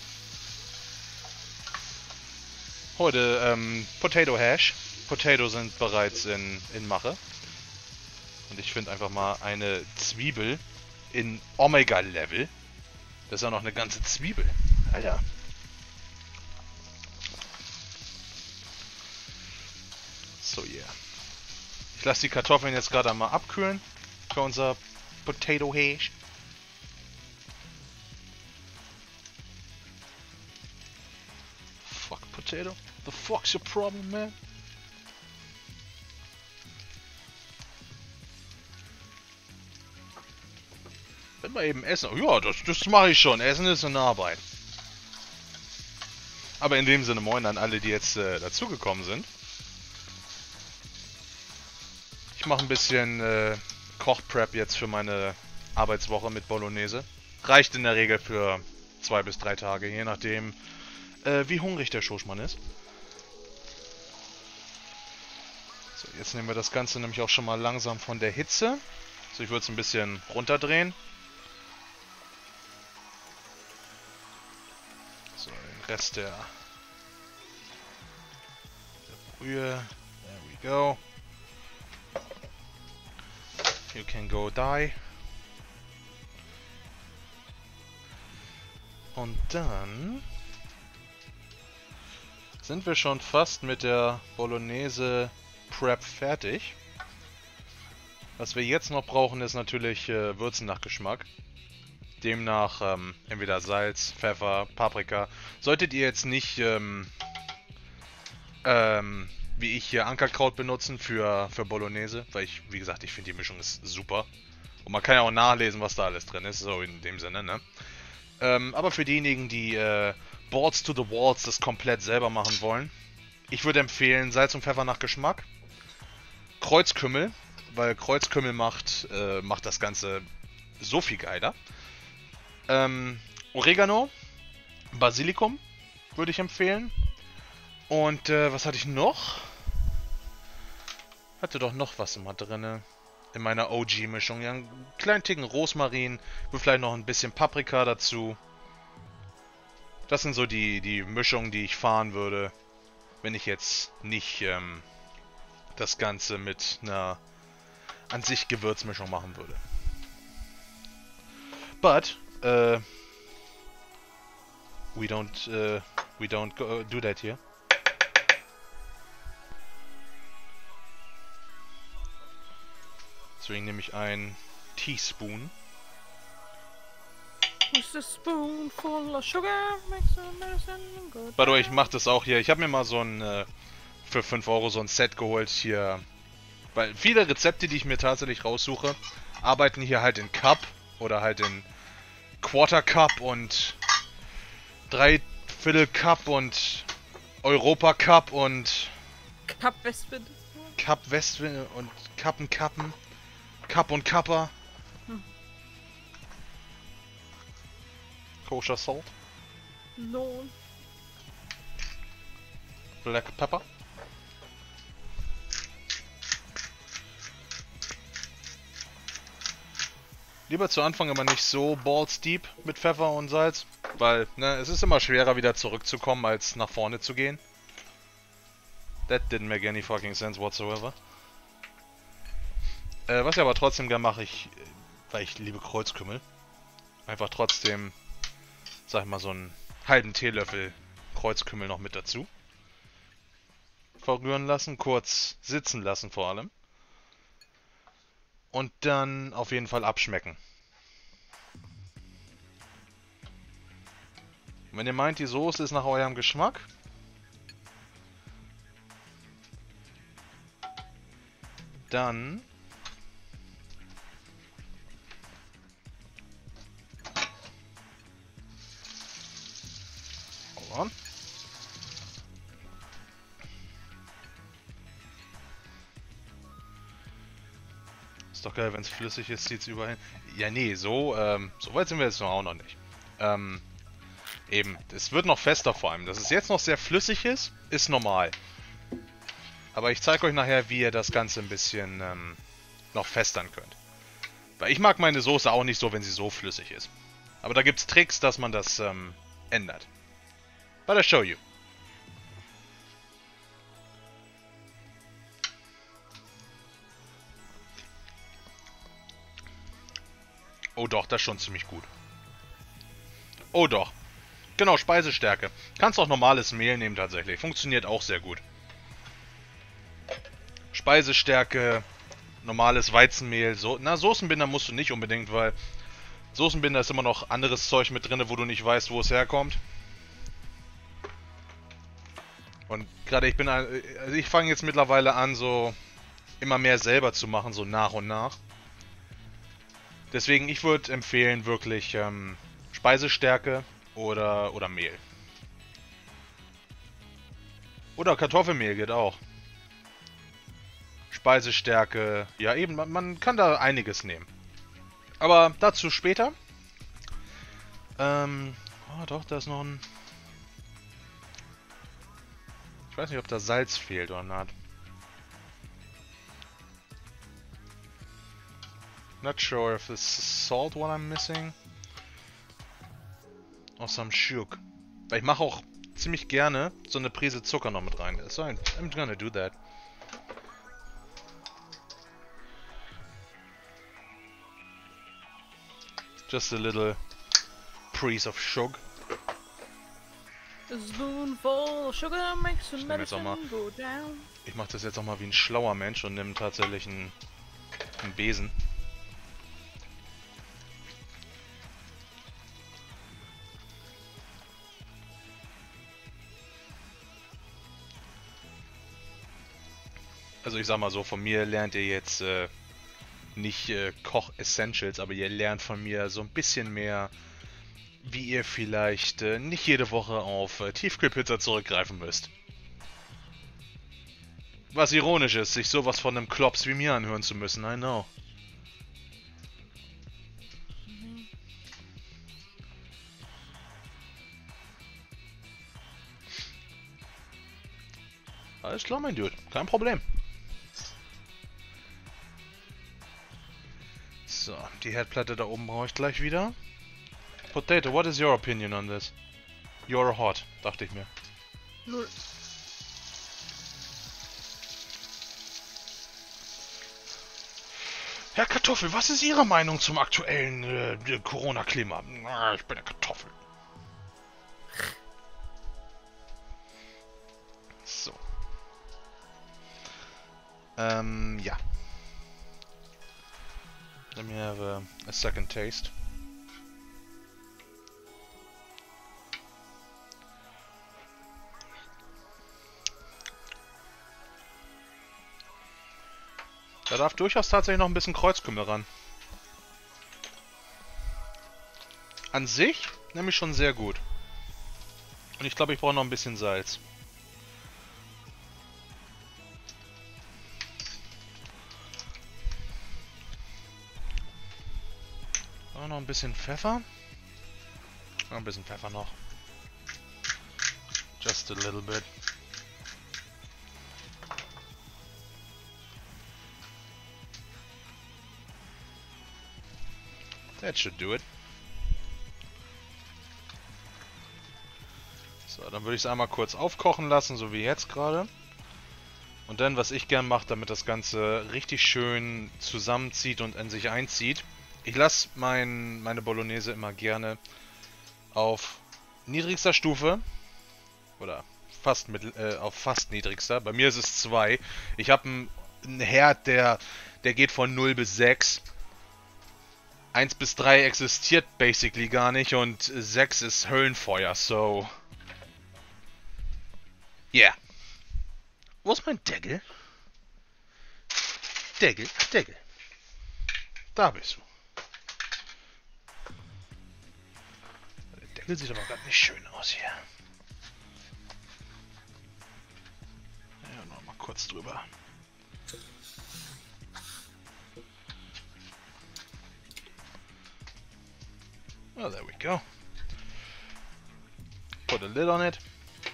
Heute, ähm, Potato Hash. Potato sind bereits in, in Mache. Und ich finde einfach mal eine Zwiebel in Omega-Level. Das ist ja noch eine ganze Zwiebel. Alter. So, yeah. Ich lasse die Kartoffeln jetzt gerade einmal abkühlen. Für unser Potato Hash. Fuck Potato. The fuck's your problem, man? Wenn wir eben essen. Ja, das, das mache ich schon. Essen ist eine Arbeit. Aber in dem Sinne, moin an alle, die jetzt äh, dazugekommen sind. Ich mache ein bisschen äh, Kochprep jetzt für meine Arbeitswoche mit Bolognese. Reicht in der Regel für zwei bis drei Tage, je nachdem, äh, wie hungrig der Schoschmann ist. So, jetzt nehmen wir das Ganze nämlich auch schon mal langsam von der Hitze. So, ich würde es ein bisschen runterdrehen. So, den Rest der, der Brühe. There we go. You can go die. Und dann sind wir schon fast mit der Bolognese Prep fertig. Was wir jetzt noch brauchen, ist natürlich äh, Würzen nach Geschmack. Demnach ähm, entweder Salz, Pfeffer, Paprika. Solltet ihr jetzt nicht ähm, ähm, wie ich hier Ankerkraut benutzen für, für Bolognese, weil ich, wie gesagt, ich finde die Mischung ist super. Und man kann ja auch nachlesen, was da alles drin ist, so in dem Sinne, ne? Ähm, aber für diejenigen, die äh, Balls to the Walls das komplett selber machen wollen, ich würde empfehlen Salz und Pfeffer nach Geschmack. Kreuzkümmel, weil Kreuzkümmel macht, äh, macht das Ganze so viel geiler. Ähm, Oregano, Basilikum würde ich empfehlen. Und äh, was hatte ich noch? Hatte doch noch was immer drinne in meiner O G-Mischung. Ja, einen kleinen Ticken Rosmarin, vielleicht noch ein bisschen Paprika dazu. Das sind so die, die Mischungen, die ich fahren würde, wenn ich jetzt nicht ähm, das Ganze mit einer an sich Gewürzmischung machen würde. But uh, we don't uh, we don't go, do that here. Deswegen nehme ich ein Teaspoon. Just a spoonful of sugar makes a medicine go By the way, ich down. mache das auch hier. Ich habe mir mal so ein, äh, für fünf Euro so ein Set geholt hier. Weil viele Rezepte, die ich mir tatsächlich raussuche, arbeiten hier halt in Cup oder halt in Quarter Cup und Dreiviertel Cup und Europa Cup und Cup Westwind. Cup Westwind und Kappen Kappen. Cup und Kappa. Hm. Kosher Salt. No. Black Pepper. Lieber zu Anfang immer nicht so balls deep mit Pfeffer und Salz, weil ne, es ist immer schwerer wieder zurückzukommen, als nach vorne zu gehen. That didn't make any fucking sense whatsoever. Äh, was ich aber trotzdem gern mache, ich, weil ich liebe Kreuzkümmel, einfach trotzdem, sag ich mal, so einen halben Teelöffel Kreuzkümmel noch mit dazu. Verrühren lassen, kurz sitzen lassen vor allem. Und dann auf jeden Fall abschmecken. Wenn ihr meint, die Soße ist nach eurem Geschmack, dann hold on. Ist doch geil, wenn es flüssig ist, zieht es überall hin. Ja, nee, so, ähm, so weit sind wir jetzt noch auch noch nicht. Ähm, eben, es wird noch fester vor allem. Dass es jetzt noch sehr flüssig ist, ist normal. Aber ich zeige euch nachher, wie ihr das Ganze ein bisschen, ähm, noch festern könnt. Weil ich mag meine Soße auch nicht so, wenn sie so flüssig ist. Aber da gibt's Tricks, dass man das, ähm, ändert. But I'll show you. Oh doch, das ist schon ziemlich gut. Oh doch. Genau, Speisestärke. Kannst auch normales Mehl nehmen tatsächlich. Funktioniert auch sehr gut. Speisestärke, normales Weizenmehl. So, na, Soßenbinder musst du nicht unbedingt, weil Soßenbinder ist immer noch anderes Zeug mit drin, wo du nicht weißt, wo es herkommt. Und gerade ich bin, also ich fange jetzt mittlerweile an, so immer mehr selber zu machen, so nach und nach. Deswegen, ich würde empfehlen, wirklich ähm, Speisestärke oder, oder Mehl. Oder Kartoffelmehl geht auch. Speisestärke, ja eben, man, man kann da einiges nehmen. Aber dazu später. Ähm, oh doch, da ist noch ein... Ich weiß nicht, ob da Salz fehlt oder nicht. Not sure if it's salt what I'm missing. Or some sugar. Weil ich mache auch ziemlich gerne so eine Prise Zucker noch mit rein. So, I'm gonna do that. Just a little piece of sugar. A spoonful of sugar makes a Ich nehm jetzt auch mal- medicine go down. Ich mache das jetzt auch mal wie ein schlauer Mensch und nehme tatsächlich einen, einen Besen. Also ich sag mal so, von mir lernt ihr jetzt äh, nicht äh, Koch-Essentials, aber ihr lernt von mir so ein bisschen mehr, wie ihr vielleicht äh, nicht jede Woche auf äh, Tiefkühlpizza zurückgreifen müsst. Was ironisch ist, sich sowas von einem Klops wie mir anhören zu müssen, I know. Alles klar, mein Dude, kein Problem. So, die Herdplatte da oben brauche ich gleich wieder. Potato, what is your opinion on this? You're hot, dachte ich mir. Null. Herr Kartoffel, was ist Ihre Meinung zum aktuellen äh, Corona-Klima? Ah, ich bin eine Kartoffel. So. Ähm, ja. Let me have a, a second taste. Da darf durchaus tatsächlich noch ein bisschen Kreuzkümmel ran. An sich nämlich schon sehr gut. Und ich glaube, ich brauche noch ein bisschen Salz. Auch noch ein bisschen Pfeffer. Noch ein bisschen Pfeffer noch. Just a little bit. That should do it. So, dann würde ich es einmal kurz aufkochen lassen, so wie jetzt gerade. Und dann, was ich gern mache, damit das Ganze richtig schön zusammenzieht und in sich einzieht. Ich lasse mein, meine Bolognese immer gerne auf niedrigster Stufe. Oder fast mittel, äh, auf fast niedrigster. Bei mir ist es zwei. Ich habe einen, einen Herd, der, der geht von null bis sechs. eins bis drei existiert basically gar nicht und sechs ist Höllenfeuer, so... Yeah. Wo ist mein Deckel? Deckel, Deckel. Da bist du. Der Deckel sieht aber gerade nicht schön aus hier. Ja, noch mal kurz drüber. Oh, there we go. Put a lid on it.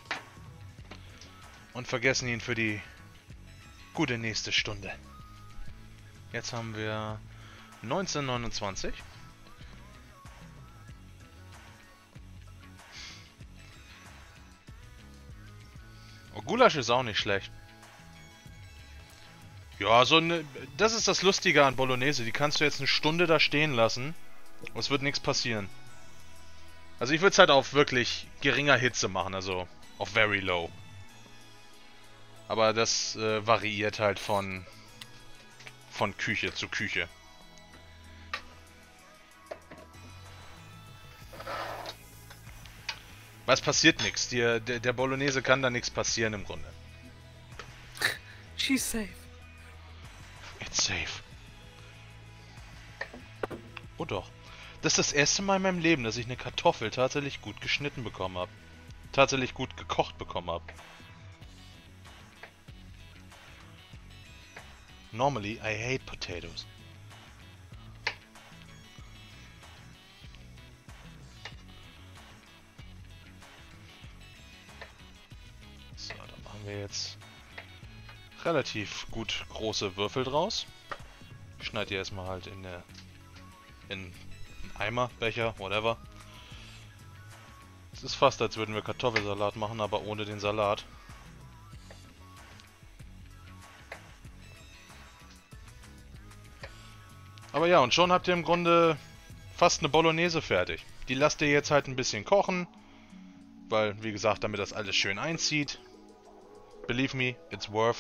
Und vergessen ihn für die gute nächste Stunde. Jetzt haben wir neunzehn Uhr neunundzwanzig. Oh, Gulasch ist auch nicht schlecht. Ja, so eine... Das ist das Lustige an Bolognese. Die kannst du jetzt eine Stunde da stehen lassen. Und es wird nichts passieren. Also ich würde es halt auf wirklich geringer Hitze machen, also auf very low. Aber das äh, variiert halt von von Küche zu Küche. Was passiert nichts? Der, der Bolognese kann da nichts passieren im Grunde. She's safe. It's safe. Oh doch. Das ist das erste Mal in meinem Leben, dass ich eine Kartoffel tatsächlich gut geschnitten bekommen habe. Tatsächlich gut gekocht bekommen habe. Normally, I hate potatoes. So, dann machen wir jetzt relativ gut große Würfel draus. Ich schneide die erstmal halt in der in Eimer, Becher, whatever. Es ist fast, als würden wir Kartoffelsalat machen, aber ohne den Salat. Aber ja, und schon habt ihr im Grunde fast eine Bolognese fertig. Die lasst ihr jetzt halt ein bisschen kochen, weil, wie gesagt, damit das alles schön einzieht. Believe me, it's worth.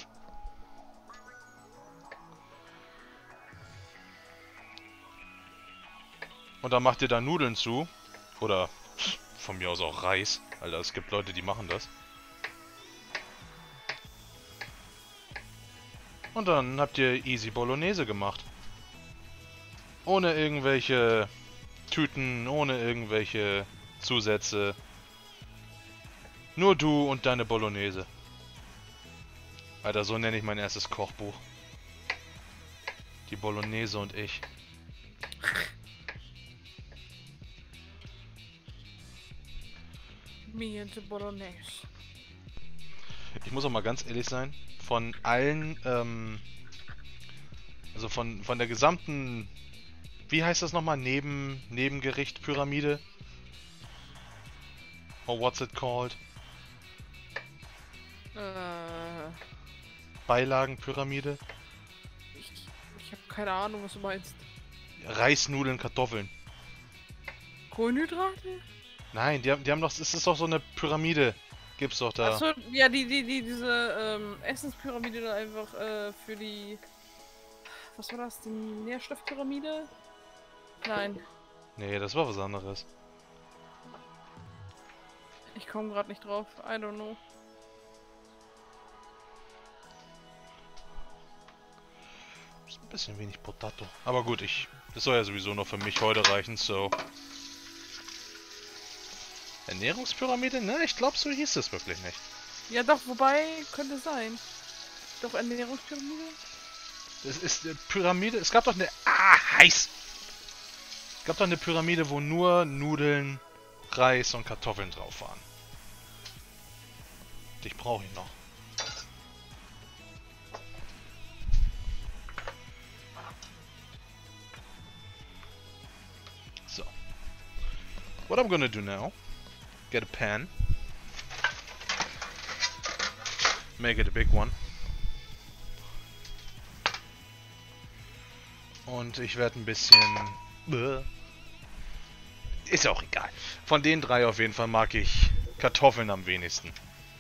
Und dann macht ihr da Nudeln zu. Oder von mir aus auch Reis. Alter, es gibt Leute, die machen das. Und dann habt ihr easy Bolognese gemacht. Ohne irgendwelche Tüten, ohne irgendwelche Zusätze. Nur du und deine Bolognese. Alter, so nenne ich mein erstes Kochbuch. Die Bolognese und ich. Me and the Bolognese. Ich muss auch mal ganz ehrlich sein, von allen, ähm, also von, von der gesamten, wie heißt das nochmal, Neben, Nebengericht-Pyramide? Oh, what's it called? Äh, Beilagenpyramide? ich ich habe keine Ahnung, was du meinst. Reis, Nudeln, Kartoffeln. Kohlenhydrate? Nein, die haben, die haben doch, es ist doch so eine Pyramide. Gibt's doch da. Achso, ja, die, die, die, diese ähm, Essenspyramide da einfach äh, für die. was war das? Die Nährstoffpyramide? Nein, Nee, das war was anderes. ich komme gerade nicht drauf. I don't know. Ist ein bisschen wenig Potato. Aber gut, ich. Das soll ja sowieso noch für mich heute reichen, so. Ernährungspyramide? Ne, ich glaube, so hieß es wirklich nicht. Ja doch, wobei, könnte sein. Doch Ernährungspyramide? Das ist eine Pyramide. Es gab doch eine. Ah, heiß! Es gab doch eine Pyramide, wo nur Nudeln, Reis und Kartoffeln drauf waren. Dich brauche ich noch. So. What I'm gonna do now, get a pan. Make it a big one. Und ich werde ein bisschen... Ist auch egal. Von den drei auf jeden Fall mag ich Kartoffeln am wenigsten.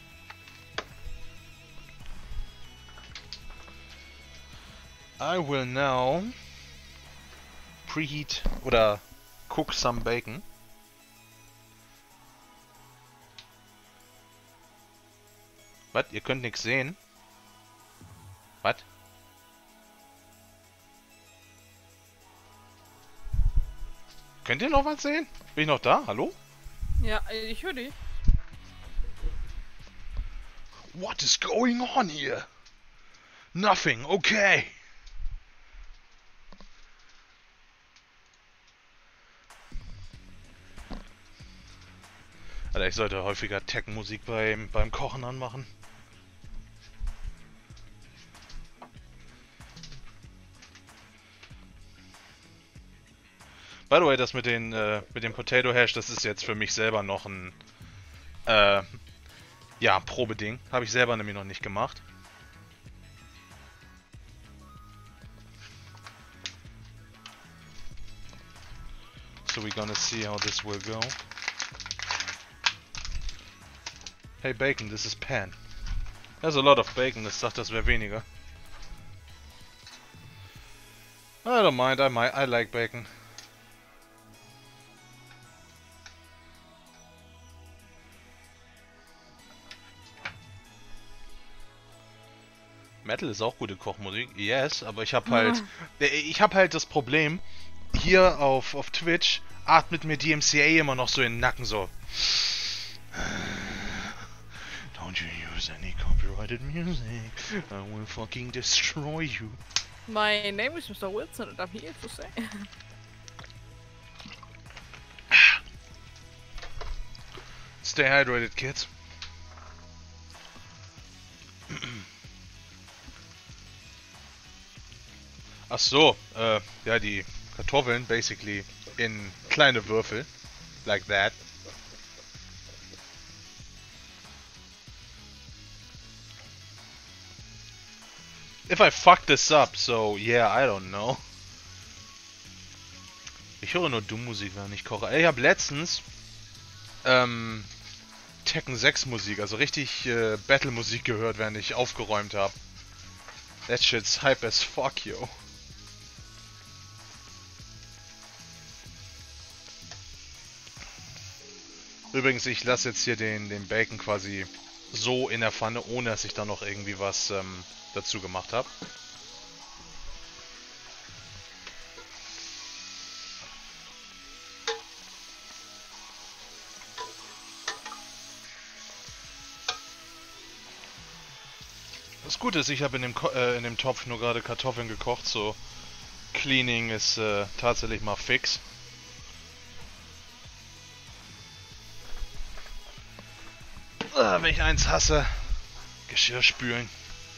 I will now preheat oder cook some bacon. Was? Ihr könnt nichts sehen? Was? Könnt ihr noch was sehen? Bin ich noch da? Hallo? Ja, ich höre dich. What is going on here? Nothing, okay. Alter, ich sollte häufiger Techno-Musik beim, beim Kochen anmachen. By the way, das mit den äh, mit dem Potato Hash, das ist jetzt für mich selber noch ein äh, ja, Probeding. Habe ich selber nämlich noch nicht gemacht. So we're gonna see how this will go. Hey Bacon, this is pan. There's a lot of bacon, das sagt, das wäre weniger. I don't mind, I might, I like bacon. Metal ist auch gute Kochmusik, yes, aber ich habe halt, ich habe halt das Problem, hier auf, auf Twitch atmet mir D M C A immer noch so in den Nacken so. Don't you use any copyrighted music, I will fucking destroy you. My name is Mister Wilson and I'm here to say. Stay hydrated, kids. Ach so, äh, ja, die Kartoffeln basically in kleine Würfel, like that. If I fuck this up, so yeah, I don't know. Ich höre nur Dummmusik, wenn ich koche. Ey, ich habe letztens ähm, Tekken sechs Musik, also richtig äh, Battle-Musik gehört, während ich aufgeräumt habe. That shit's hype as fuck, yo. Übrigens, ich lasse jetzt hier den, den Bacon quasi so in der Pfanne, ohne dass ich da noch irgendwie was ähm, dazu gemacht habe. Das Gute ist, ich habe in dem Ko äh, in dem Topf nur gerade Kartoffeln gekocht, so Cleaning ist äh, tatsächlich mal fix. Ah, wenn ich eins hasse, Geschirr spülen.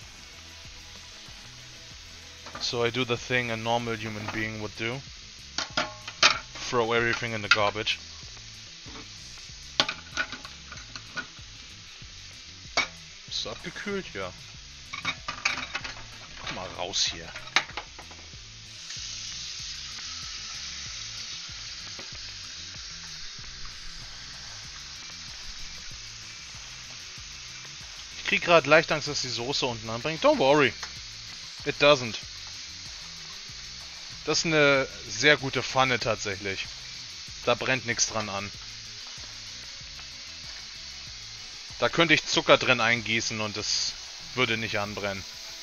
So I do the thing a normal human being would do. Throw everything in the garbage. Ist abgekühlt, ja. Komm mal raus hier. Ich krieg gerade leicht Angst, dass die Soße unten anbringt. Don't worry. It doesn't. Das ist eine sehr gute Pfanne tatsächlich. Da brennt nichts dran an. Da könnte ich Zucker drin eingießen und es würde nicht anbrennen.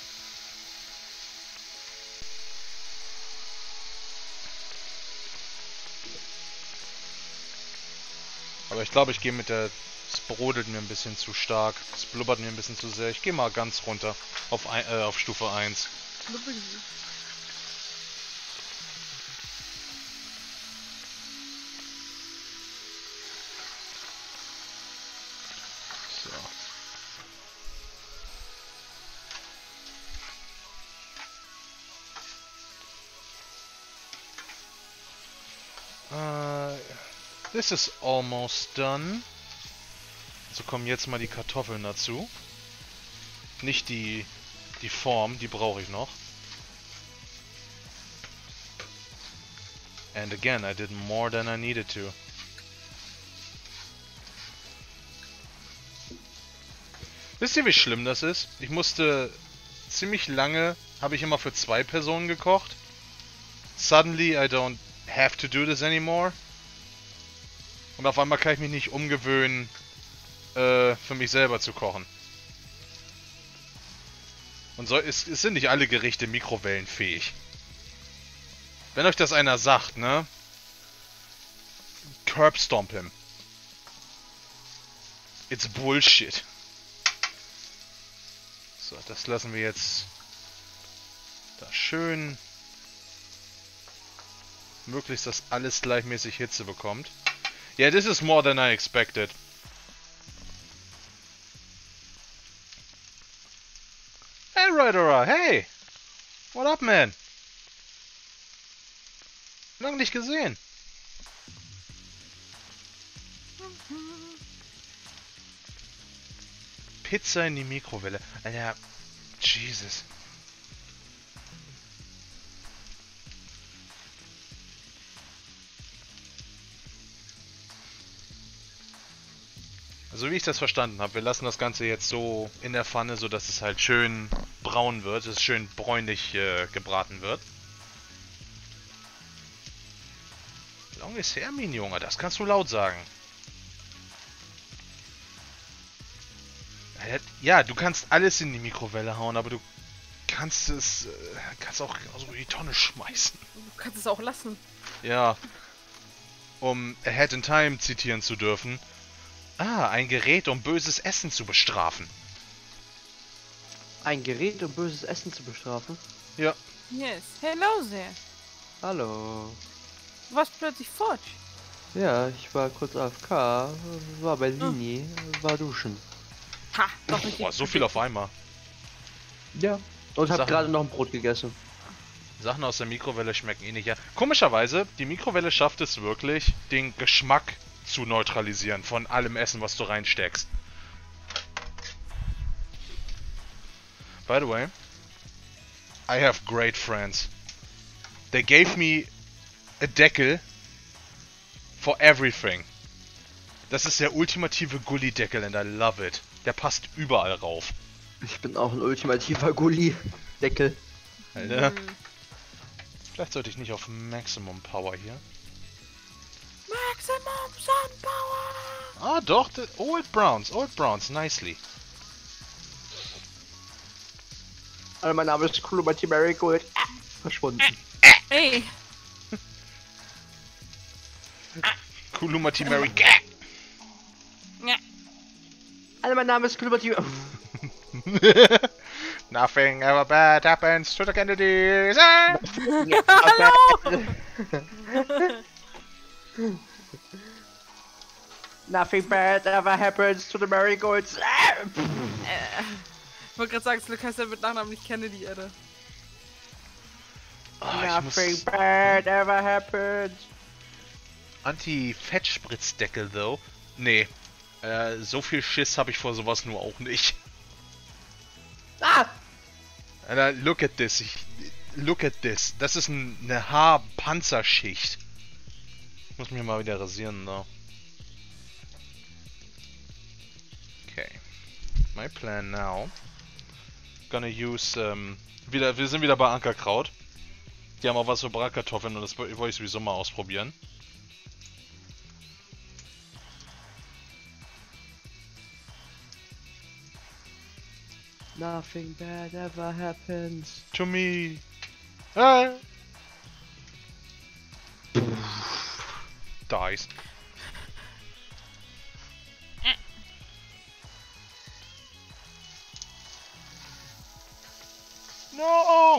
Aber ich glaube, ich gehe mit der... Es brodelt mir ein bisschen zu stark. Es blubbert mir ein bisschen zu sehr. Ich gehe mal ganz runter. Auf, ein, äh, auf Stufe eins. So. Äh... This is almost done. So kommen jetzt mal die Kartoffeln dazu. Nicht die, die Form, die brauche ich noch. And again, I did more than I needed to. Wisst ihr, wie schlimm das ist? Ich musste ziemlich lange, habe ich immer für zwei Personen gekocht. Suddenly I don't have to do this anymore. Und auf einmal kann ich mich nicht umgewöhnen, äh, für mich selber zu kochen. Und so, es, es sind nicht alle Gerichte mikrowellenfähig. Wenn euch das einer sagt, ne? Curb stomp him. It's bullshit. So, das lassen wir jetzt da schön. Möglichst, dass alles gleichmäßig Hitze bekommt. Yeah, this is more than I expected. Hey, Rydora, hey! What up, man? Lang nicht gesehen. Pizza in die Mikrowelle. Alter, Jesus. Also wie ich das verstanden habe, wir lassen das Ganze jetzt so in der Pfanne, so dass es halt schön braun wird, dass es schön bräunlich äh, gebraten wird. Long is her, mein Junge, das kannst du laut sagen. Ja, du kannst alles in die Mikrowelle hauen, aber du kannst es äh, kannst auch so in die Tonne schmeißen. Du kannst es auch lassen. Ja, um Ahead in Time zitieren zu dürfen. Ah, ein Gerät, um böses Essen zu bestrafen. Ein Gerät, um böses Essen zu bestrafen? Ja. Yes. Hello there. Hallo. Du warst plötzlich fort. Ja, ich war kurz A F K, war bei Lini, war duschen. Ha, doch nicht. Boah, so viel auf einmal. Ja. Und hab Sachen- gerade noch ein Brot gegessen. Sachen aus der Mikrowelle schmecken eh nicht. Ja. Komischerweise, die Mikrowelle schafft es wirklich, den Geschmack zu neutralisieren von allem Essen, was du reinsteckst. By the way, I have great friends. They gave me a Deckel for everything. Das ist der ultimative Gully-Deckel and I love it. Der passt überall rauf. Ich bin auch ein ultimativer Gulli-Deckel. Alter. Vielleicht sollte ich nicht auf Maximum Power hier. Maximum Sun Power. Ah, doch. the- Old Browns. Old Browns. Nicely. Also mein Name ist Kulumati Marigold. Verschwunden. Ey, Kulumati Mary. Also mein Name ist Kulumati... Nothing ever bad happens to the Kennedys. Ah! Nothing bad ever happens to the Marigolds. ich wollte gerade sagen, Slick heißt ja mit Nachnamen nicht Kennedy, Alter. Oh, ich Nothing muss bad ever happens. Anti-Fettspritzdeckel, though. Nee. Äh, so viel Schiss habe ich vor sowas nur auch nicht. Ah! Alter, look at this. Ich, look at this. Das ist ein, eine Haarpanzerschicht. Ich muss mich mal wieder rasieren, though. Okay. My plan now. Gonna use, ähm, wieder, wir sind wieder bei Ankerkraut. Die haben auch was für Bratkartoffeln und das wollte ich sowieso mal ausprobieren. Nothing bad ever happens. To me. Ah. Dies. No!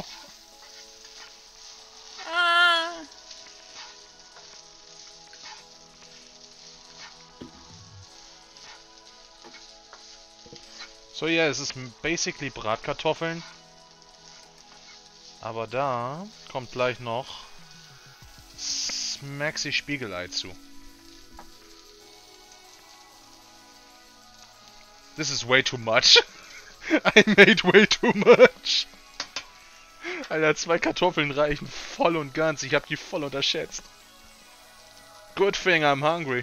Ah. So, ja, es ist basically Bratkartoffeln. Aber da kommt gleich noch Maxi Spiegelei zu. This is way too much. I made way too much. Alter, zwei Kartoffeln reichen voll und ganz. Ich hab die voll unterschätzt. Good thing I'm hungry.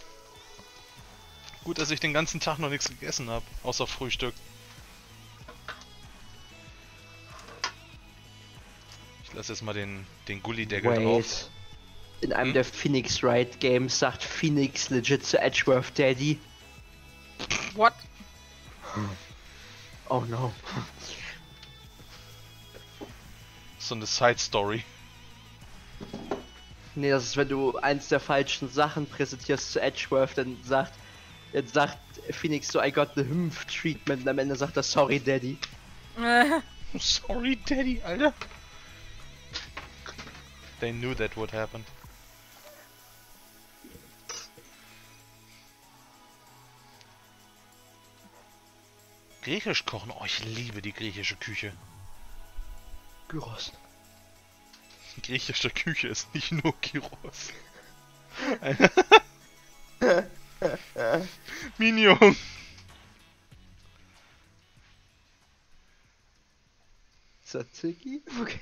Gut, dass ich den ganzen Tag noch nichts gegessen habe, außer Frühstück. Ich lasse jetzt mal den, den Gulli-Deckel drauf. In einem Hm? der Phoenix Wright Games sagt Phoenix legit zu Edgeworth Daddy. What? Oh no. So eine Side-Story. Nee, das ist, wenn du eins der falschen Sachen präsentierst zu Edgeworth, dann sagt, jetzt sagt Phoenix so, I got the Hymph treatment und am Ende sagt er, sorry Daddy. Äh, Sorry, Daddy, Alter. They knew that would happen. Griechisch kochen? Oh, ich liebe die griechische Küche. Gyros. Griechische Küche ist nicht nur Gyros. Minion. Tzatziki? Okay.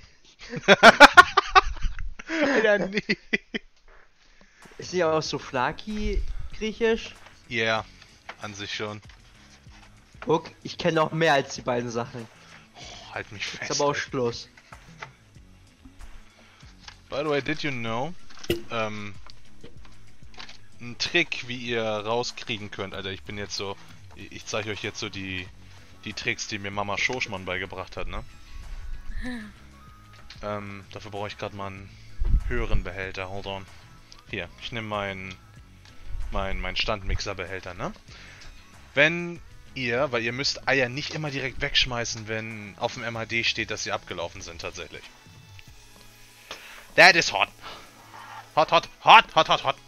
Alter, nee. Ist ja auch Souvlaki griechisch? Ja, yeah, an sich schon. Guck, ich kenne noch mehr als die beiden Sachen. Oh, halt mich fest. Ist aber auch ey. Schluss. By the way, did you know? Ähm, ein Trick, wie ihr rauskriegen könnt, Alter, ich bin jetzt so, ich zeige euch jetzt so die, die Tricks, die mir Mama Schoschmann beigebracht hat, ne? ähm, dafür brauche ich gerade mal einen höheren Behälter, hold on. Hier, ich nehme meinen mein, mein Standmixerbehälter, ne? Wenn ihr, weil ihr müsst Eier nicht immer direkt wegschmeißen, wenn auf dem M H D steht, dass sie abgelaufen sind, tatsächlich. That is hot. Hot, hot, hot, hot, hot, hot.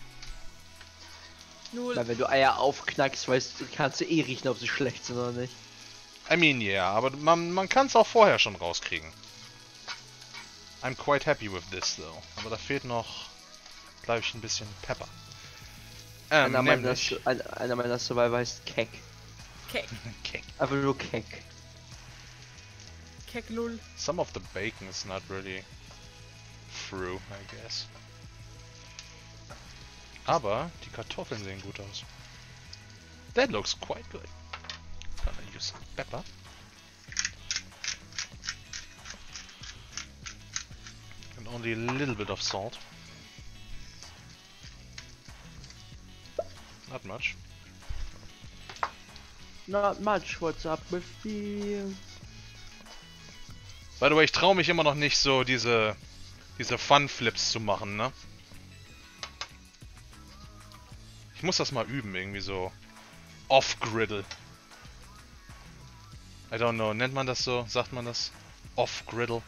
null. Weil wenn du Eier aufknackst, weißt du, kannst du eh riechen, ob sie schlecht sind oder nicht. I mean, yeah, aber man, man kann es auch vorher schon rauskriegen. I'm quite happy with this, though. Aber da fehlt noch, glaube ich, ein bisschen Pepper. Ähm, einer, meiner, nämlich... Su- ein, einer meiner Survivor heißt Keck. Keck. Okay. Einfach nur Keck. Keck null. Some of the bacon is not really through, I guess. Aber die Kartoffeln sehen gut aus. That looks quite good. Gonna use some pepper. And only a little bit of salt. Not much. Not much, what's up with you? By the way, ich traue mich immer noch nicht so diese diese Fun-Flips zu machen, ne? Ich muss das mal üben, irgendwie so off-griddle. I don't know, nennt man das so? Sagt man das? Off-griddle?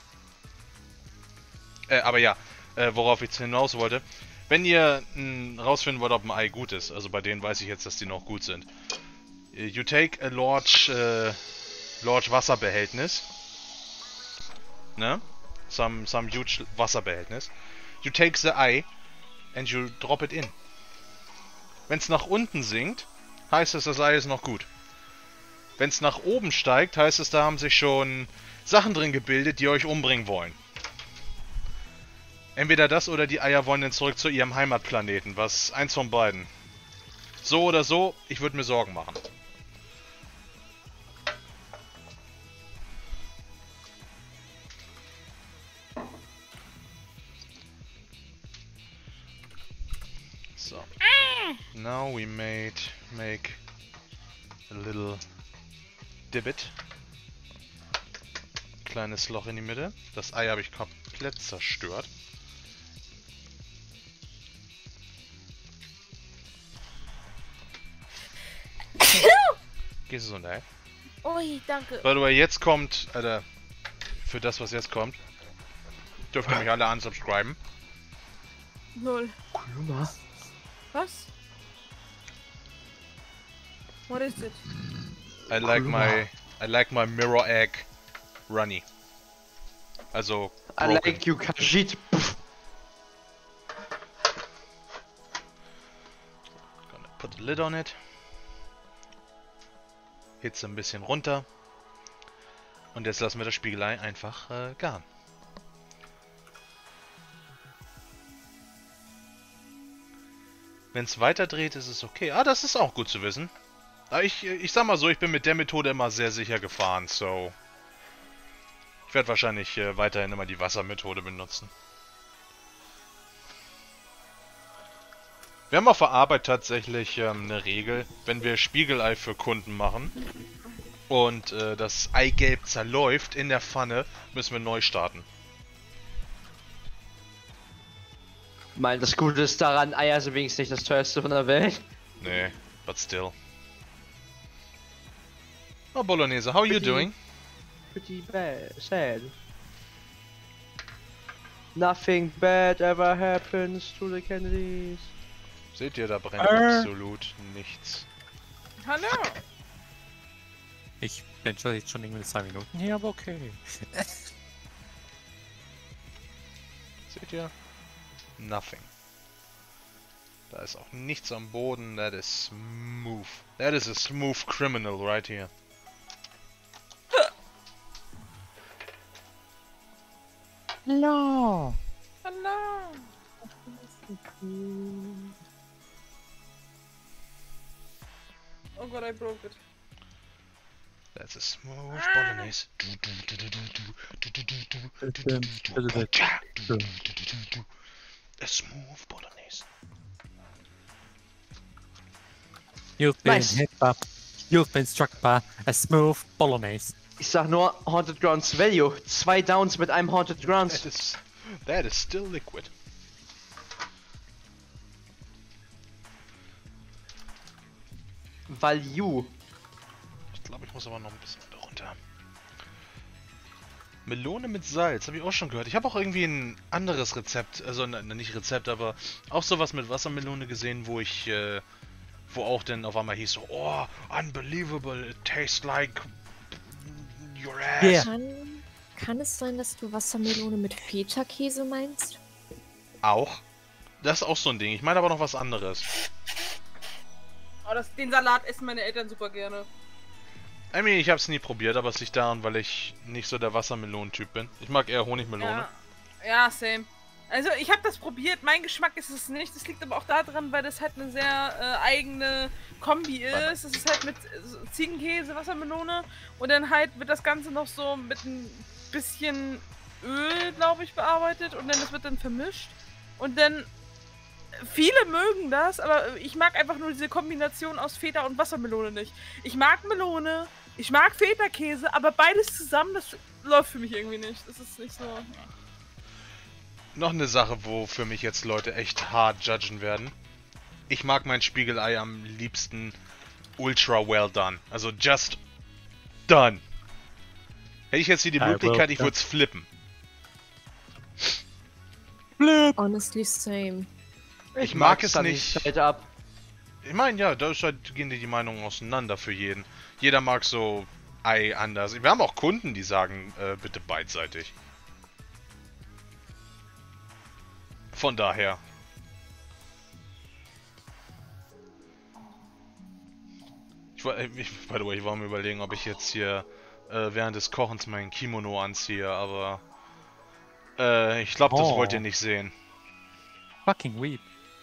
Äh, aber ja, äh, worauf ich hinaus wollte. Wenn ihr mh, rausfinden wollt, ob ein Ei gut ist, also bei denen weiß ich jetzt, dass die noch gut sind. You take a large, äh, large Wasserbehältnis. Ne? Some, some huge Wasserbehältnis. You take the eye and you drop it in. Wenn es nach unten sinkt, heißt es, das Ei ist noch gut. Wenn es nach oben steigt, heißt es, da haben sich schon Sachen drin gebildet, die euch umbringen wollen. Entweder das oder die Eier wollen dann zurück zu ihrem Heimatplaneten. Was? Eins von beiden. So oder so, ich würde mir Sorgen machen. Now we made make a little divot. Kleines Loch in die Mitte. Das Ei habe ich komplett zerstört. Gesundheit. Ui, danke. By the way, jetzt kommt, Alter, für das, was jetzt kommt, dürft ihr mich alle unsubscriben. Null. Kuma? Was? What is it? I like my, I like my mirror egg runny. Also, I broken. like you, Kajit. Pff. Gonna put a lid on it. Hitze ein bisschen runter. Und jetzt lassen wir das Spiegelei einfach äh, garen. Wenn es weiter dreht, ist es okay. Ah, das ist auch gut zu wissen. Aber ich, ich sag mal so, ich bin mit der Methode immer sehr sicher gefahren, so. Ich werde wahrscheinlich äh, weiterhin immer die Wassermethode benutzen. Wir haben auf der Arbeit tatsächlich ähm, eine Regel, wenn wir Spiegelei für Kunden machen und äh, das Eigelb zerläuft in der Pfanne, müssen wir neu starten. Mein, das Gute ist daran, Eier sind wenigstens nicht das teuerste von der Welt. Nee, but still. Oh, Bolognese, how are you Pretty- doing? Pretty bad, sad. Nothing bad ever happens to the Kennedys. Seht ihr, da brennt Äh. absolut nichts. Hallo. Ich bin schon jetzt schon irgendwie zwei Minuten hier, aber okay. Seht ihr? Nothing. Da ist auch nichts am Boden. That is smooth. That is a smooth criminal right here. No. Hallo. Oh Gott, I broke it. That's a smooth bolognese. A smooth bolognese. You've been Nice. hit by, you've been struck by a smooth bolognese. Ich sag nur Haunted Grounds Value. Zwei Downs mit einem Haunted Grounds. That is, that is still liquid. Value. Ich glaube, ich muss aber noch ein bisschen runter. Melone mit Salz, habe ich auch schon gehört. Ich habe auch irgendwie ein anderes Rezept, also ne, nicht Rezept, aber auch sowas mit Wassermelone gesehen, wo ich, äh, wo auch dann auf einmal hieß so, oh, unbelievable, it tastes like your ass. Yeah. Kann, kann es sein, dass du Wassermelone mit Feta-Käse meinst? Auch. Das ist auch so ein Ding. Ich meine aber noch was anderes. Oh, das, den Salat essen meine Eltern super gerne. I mean, ich habe es nie probiert, aber es liegt daran, weil ich nicht so der Wassermelonentyp bin. Ich mag eher Honigmelone. Ja, ja, same. Also ich habe das probiert, mein Geschmack ist es nicht. Das liegt aber auch daran, weil das halt eine sehr äh, eigene Kombi ist. Es ist halt mit äh, Ziegenkäse, Wassermelone und dann halt wird das Ganze noch so mit ein bisschen Öl, glaube ich, bearbeitet und dann das wird dann vermischt. Und dann, viele mögen das, aber ich mag einfach nur diese Kombination aus Feta und Wassermelone nicht. Ich mag Melone, ich mag Feta-Käse, aber beides zusammen, das läuft für mich irgendwie nicht. Das ist nicht so... Noch eine Sache, wo für mich jetzt Leute echt hart judgen werden. Ich mag mein Spiegelei am liebsten ultra well done. Also just done. Hätte ich jetzt hier die I will, Möglichkeit, ich ja. würde es flippen. Honestly, same. Ich mag es dann nicht. Straight up. Ich meine, ja, da ist halt, gehen die Meinungen auseinander für jeden. Jeder mag so Ei anders. Wir haben auch Kunden, die sagen, äh, bitte beidseitig. Von daher. Ich war, ich, by the way, ich war mir überlegen, ob ich jetzt hier äh, während des Kochens mein Kimono anziehe, aber äh, ich glaube, das Oh. wollt ihr nicht sehen. Fucking weep.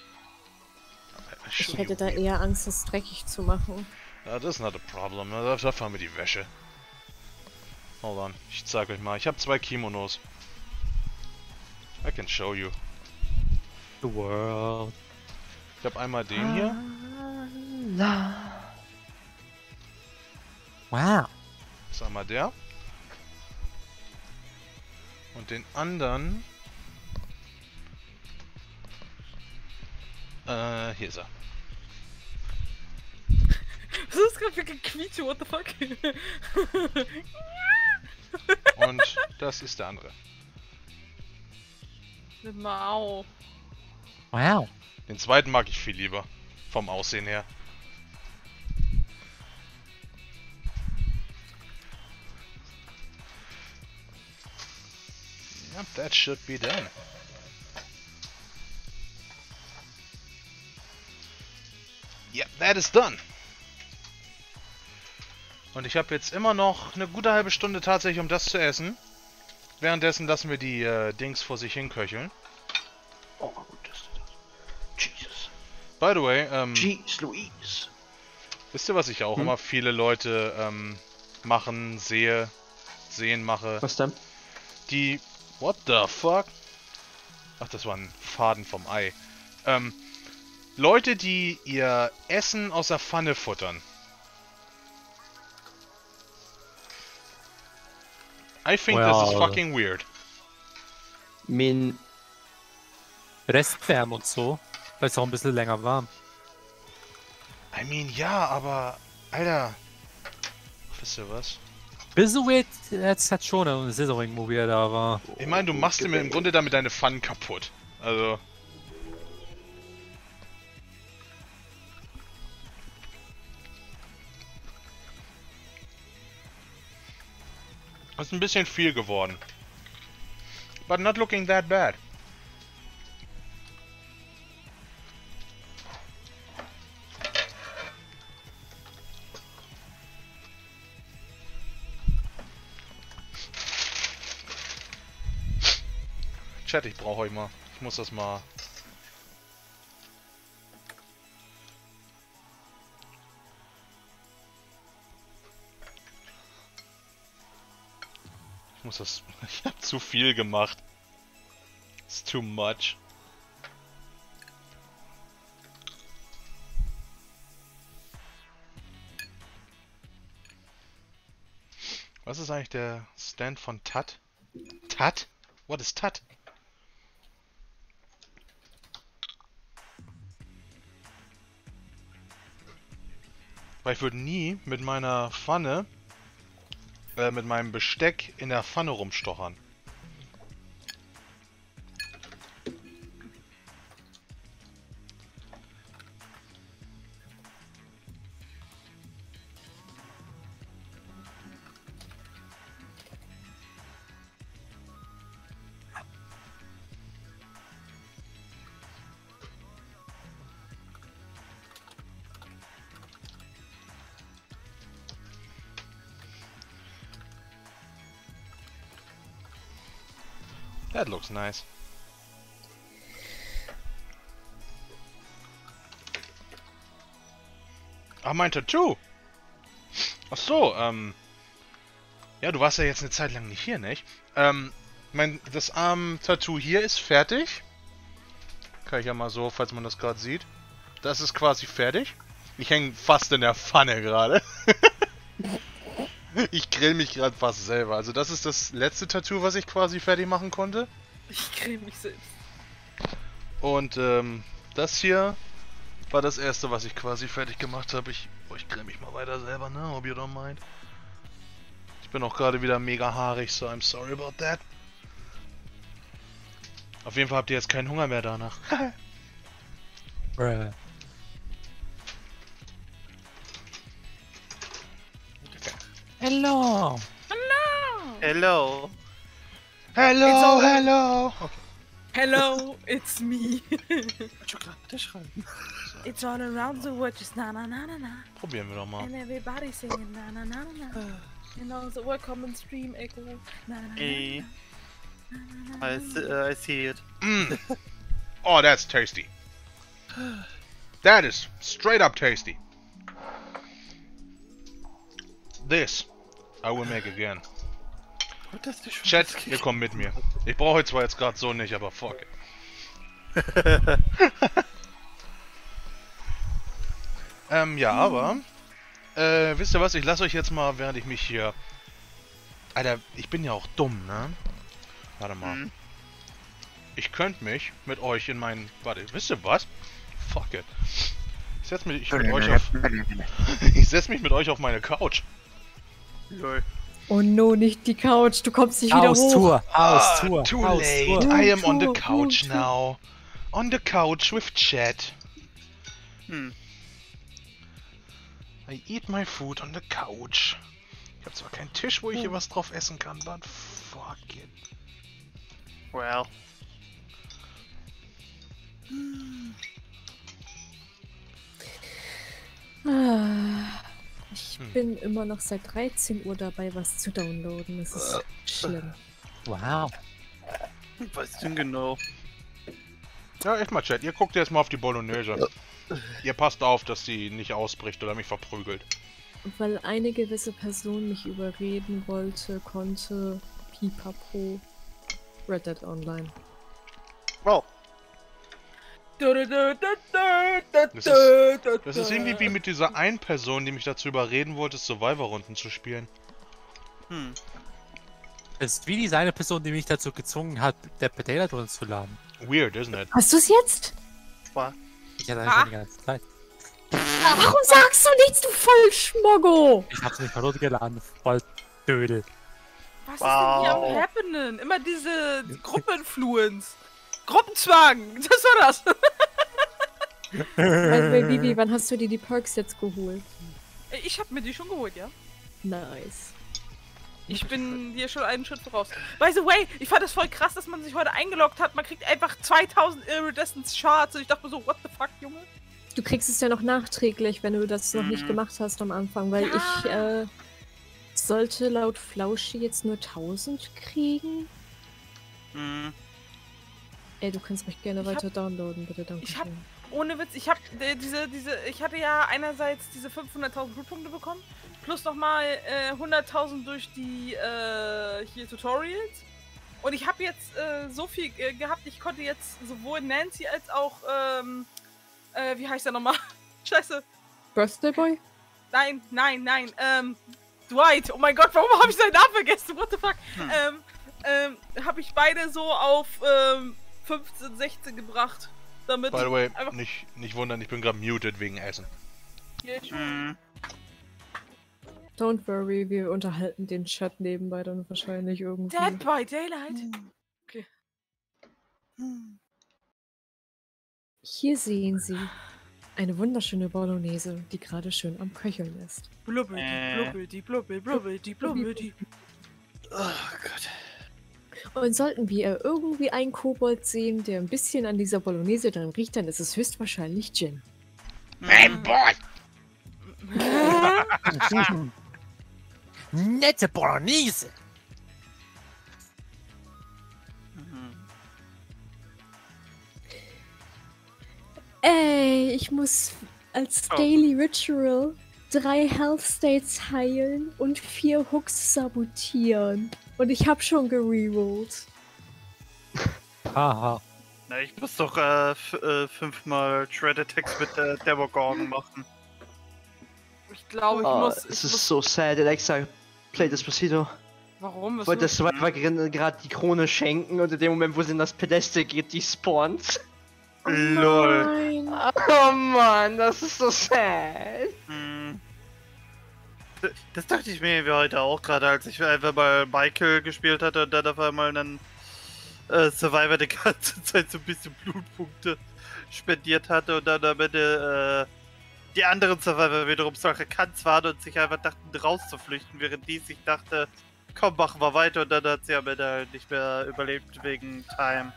Ich hätte da eher Angst, es dreckig zu machen. Ja, das ist not a problem. Da, da fahren wir die Wäsche. Hold on, ich zeig euch mal. Ich habe zwei Kimonos. I can show you. The world. Ich habe einmal den hier. Wow. Das ist einmal der. Und den anderen... Äh, hier ist er. Was ist gerade für Gequietsche? What the fuck? Und das ist der andere. Mau. Wow. Den zweiten mag ich viel lieber. Vom Aussehen her. Yep, that should be done. Yep, that is done. Und ich habe jetzt immer noch eine gute halbe Stunde tatsächlich, um das zu essen. Währenddessen lassen wir die äh, Dings vor sich hin köcheln. Oh, gut, das ist das. Jesus. By the way, ähm, Jeez Louise. wisst ihr, was ich auch Hm? immer viele Leute ähm, machen, sehe, sehen, mache? Was denn? Die... What the fuck? Ach, das war ein Faden vom Ei. Ähm, Leute, die ihr Essen aus der Pfanne futtern. I think this is Well. fucking weird. Min. Restwärme und so. Weil es auch ein bisschen länger warm. I mean, ja, aber... Alter... Wisst ihr was? Bisschen weird, jetzt hat schon eine Scissoring, wo wir da war. Ich meine, du machst dir im Grunde damit deine Pfannen kaputt. Also... Das ist ein bisschen viel geworden. But not looking that bad. Chat, ich brauche euch mal. Ich muss das mal... Ich muss das... Ich hab zu viel gemacht. It's too much. Was ist eigentlich der Stand von Tat? Tat? What is Tat? Weil ich würde nie mit meiner Pfanne, äh, mit meinem Besteck in der Pfanne rumstochern. That looks nice. Ah, mein Tattoo! Ach so, ähm... Ja, du warst ja jetzt eine Zeit lang nicht hier, nicht? Ähm, mein... Das Arm-Tattoo hier ist fertig. Kann ich ja mal so, falls man das gerade sieht. Das ist quasi fertig. Ich hänge fast in der Pfanne gerade. Ich grill mich gerade fast selber. Also das ist das letzte Tattoo, was ich quasi fertig machen konnte. Ich creme mich selbst. Und ähm, das hier war das erste, was ich quasi fertig gemacht habe. Ich, oh, ich grill mich mal weiter selber, ne? Hope you don't mind. Ich bin auch gerade wieder mega haarig, so I'm sorry about that. Auf jeden Fall habt ihr jetzt keinen Hunger mehr danach. Bruh. Hello! Hello! Hello. Hello, It's all- hello! Okay. Hello, it's me. Schokolade schreiben. It's all around the world, just na na na na na. Probieren wir doch mal. And everybody singing na na na na na. And also welcome and stream echo. Na na na Hey. na na. I see, uh, I see it. Mm. Oh, that's tasty. That is straight up tasty. This I will make again. Gut, dass du schon Chat, das ihr kommt mit mir. Ich brauche zwar jetzt gerade so nicht, aber fuck it. Ähm, ja, aber... Äh, wisst ihr was? Ich lasse euch jetzt mal, während ich mich hier... Alter, ich bin ja auch dumm, ne? Warte mal. Hm. Ich könnte mich mit euch in meinen... Warte, wisst ihr was? Fuck it. Ich setz mich mit euch auf... ich setz mich mit euch auf meine Couch. Lol. Oh no, nicht die Couch, du kommst nicht wieder hoch. Haus-Tour, Ah, Haus-Tour, too Haus-Tour. late. I am on the Tour, couch Tour. now. On the couch with chat. Hm. I eat my food on the couch. Ich habe zwar keinen Tisch, wo ich hier was drauf essen kann, but fuck it. Well. Ah, Ich Hm. bin immer noch seit dreizehn Uhr dabei, was zu downloaden. Das ist schlimm. Wow. Was denn genau? Ja, echt mal, Chat. Ihr guckt jetzt mal auf die Bolognese. Ihr passt auf, dass sie nicht ausbricht oder mich verprügelt. Weil eine gewisse Person mich überreden wollte, konnte Pipapo Red Dead Online. Wow. Das ist, das ist irgendwie wie mit dieser einen Person, die mich dazu überreden wollte, Survivor-Runden zu spielen. Hm. Es ist wie diese eine Person, die mich dazu gezwungen hat, der Potato Drills zu laden. Weird, isn't it? Hast du es jetzt? War. Ich hatte Ah. einfach die ganze Zeit. Warum sagst du nichts, du Vollschmoggo? Ich hab's nicht runtergeladen, voll Dödel. Was Wow. ist denn hier am Happening? Immer diese Gruppeninfluence. Gruppenzwang. Das war das. Weil, weil, Bibi, wann hast du dir die Perks jetzt geholt? Ich hab mir die schon geholt, ja. Nice. Ich bin hier schon einen Schritt voraus. By the way, ich fand das voll krass, dass man sich heute eingeloggt hat. Man kriegt einfach zweitausend Iridescent Shards. Und ich dachte mir so, what the fuck, Junge? Du kriegst es ja noch nachträglich, wenn du das noch nicht Mhm. gemacht hast am Anfang, weil Ja. ich äh, sollte laut Flauschi jetzt nur tausend kriegen. Hm. Ey, du kannst mich gerne Ich weiter downloaden, bitte, danke ich hab- schön. Ohne Witz, ich hab äh, diese, diese, ich hatte ja einerseits diese fünfhunderttausend Blutpunkte bekommen, plus nochmal äh, hunderttausend durch die äh, hier Tutorials. Und ich habe jetzt äh, so viel äh, gehabt, ich konnte jetzt sowohl Nancy als auch, ähm, äh, wie heißt der nochmal? Scheiße. Birthday Boy? Nein, nein, nein, ähm, Dwight. Oh mein Gott, warum habe ich seinen Namen vergessen? What the fuck? Hm. Ähm, ähm, habe ich beide so auf, ähm, fünfzehn, sechzehn gebracht. Damit By the way, einfach nicht, nicht wundern, ich bin gerade muted wegen Essen. hier schon. Hm. Don't worry, wir unterhalten den Chat nebenbei dann wahrscheinlich irgendwie. Dead by Daylight? Hier sehen Sie eine wunderschöne Bolognese, die gerade schön am Köcheln ist. Blubbel, Äh. blubbel, die blubbel, blubbel, die blubbel, die. Oh Gott. Und sollten wir irgendwie einen Kobold sehen, der ein bisschen an dieser Bolognese dran riecht, dann ist es höchstwahrscheinlich Gin. Hm. Nette Bolognese! Hm. Ey, ich muss als Oh. Daily Ritual drei Health States heilen und vier Hooks sabotieren. Und ich hab schon gererollt. Haha. Na, ich muss doch äh, f- äh, fünfmal Shred Attacks mit der Demogorgon machen. Ich glaube, ich Oh, muss. es Ich ist muss so sad, Alexa. Play Despacito. warum? Was Wollte der muss- Survivor gerade die Krone schenken und in dem Moment, wo sie in das Pedestal geht, die spawnt. Lol. Nein. Oh Mann, das ist so sad. Hm. D- Das dachte ich mir heute auch gerade, als ich einfach mal Michael gespielt hatte und dann auf einmal einen äh, Survivor die ganze Zeit so ein bisschen Blutpunkte spendiert hatte und dann am Ende äh, die anderen Survivor wiederum so erkannt waren und sich einfach dachten rauszuflüchten, während die sich dachte, komm, machen wir weiter und dann hat sie am Ende halt nicht mehr überlebt wegen Time.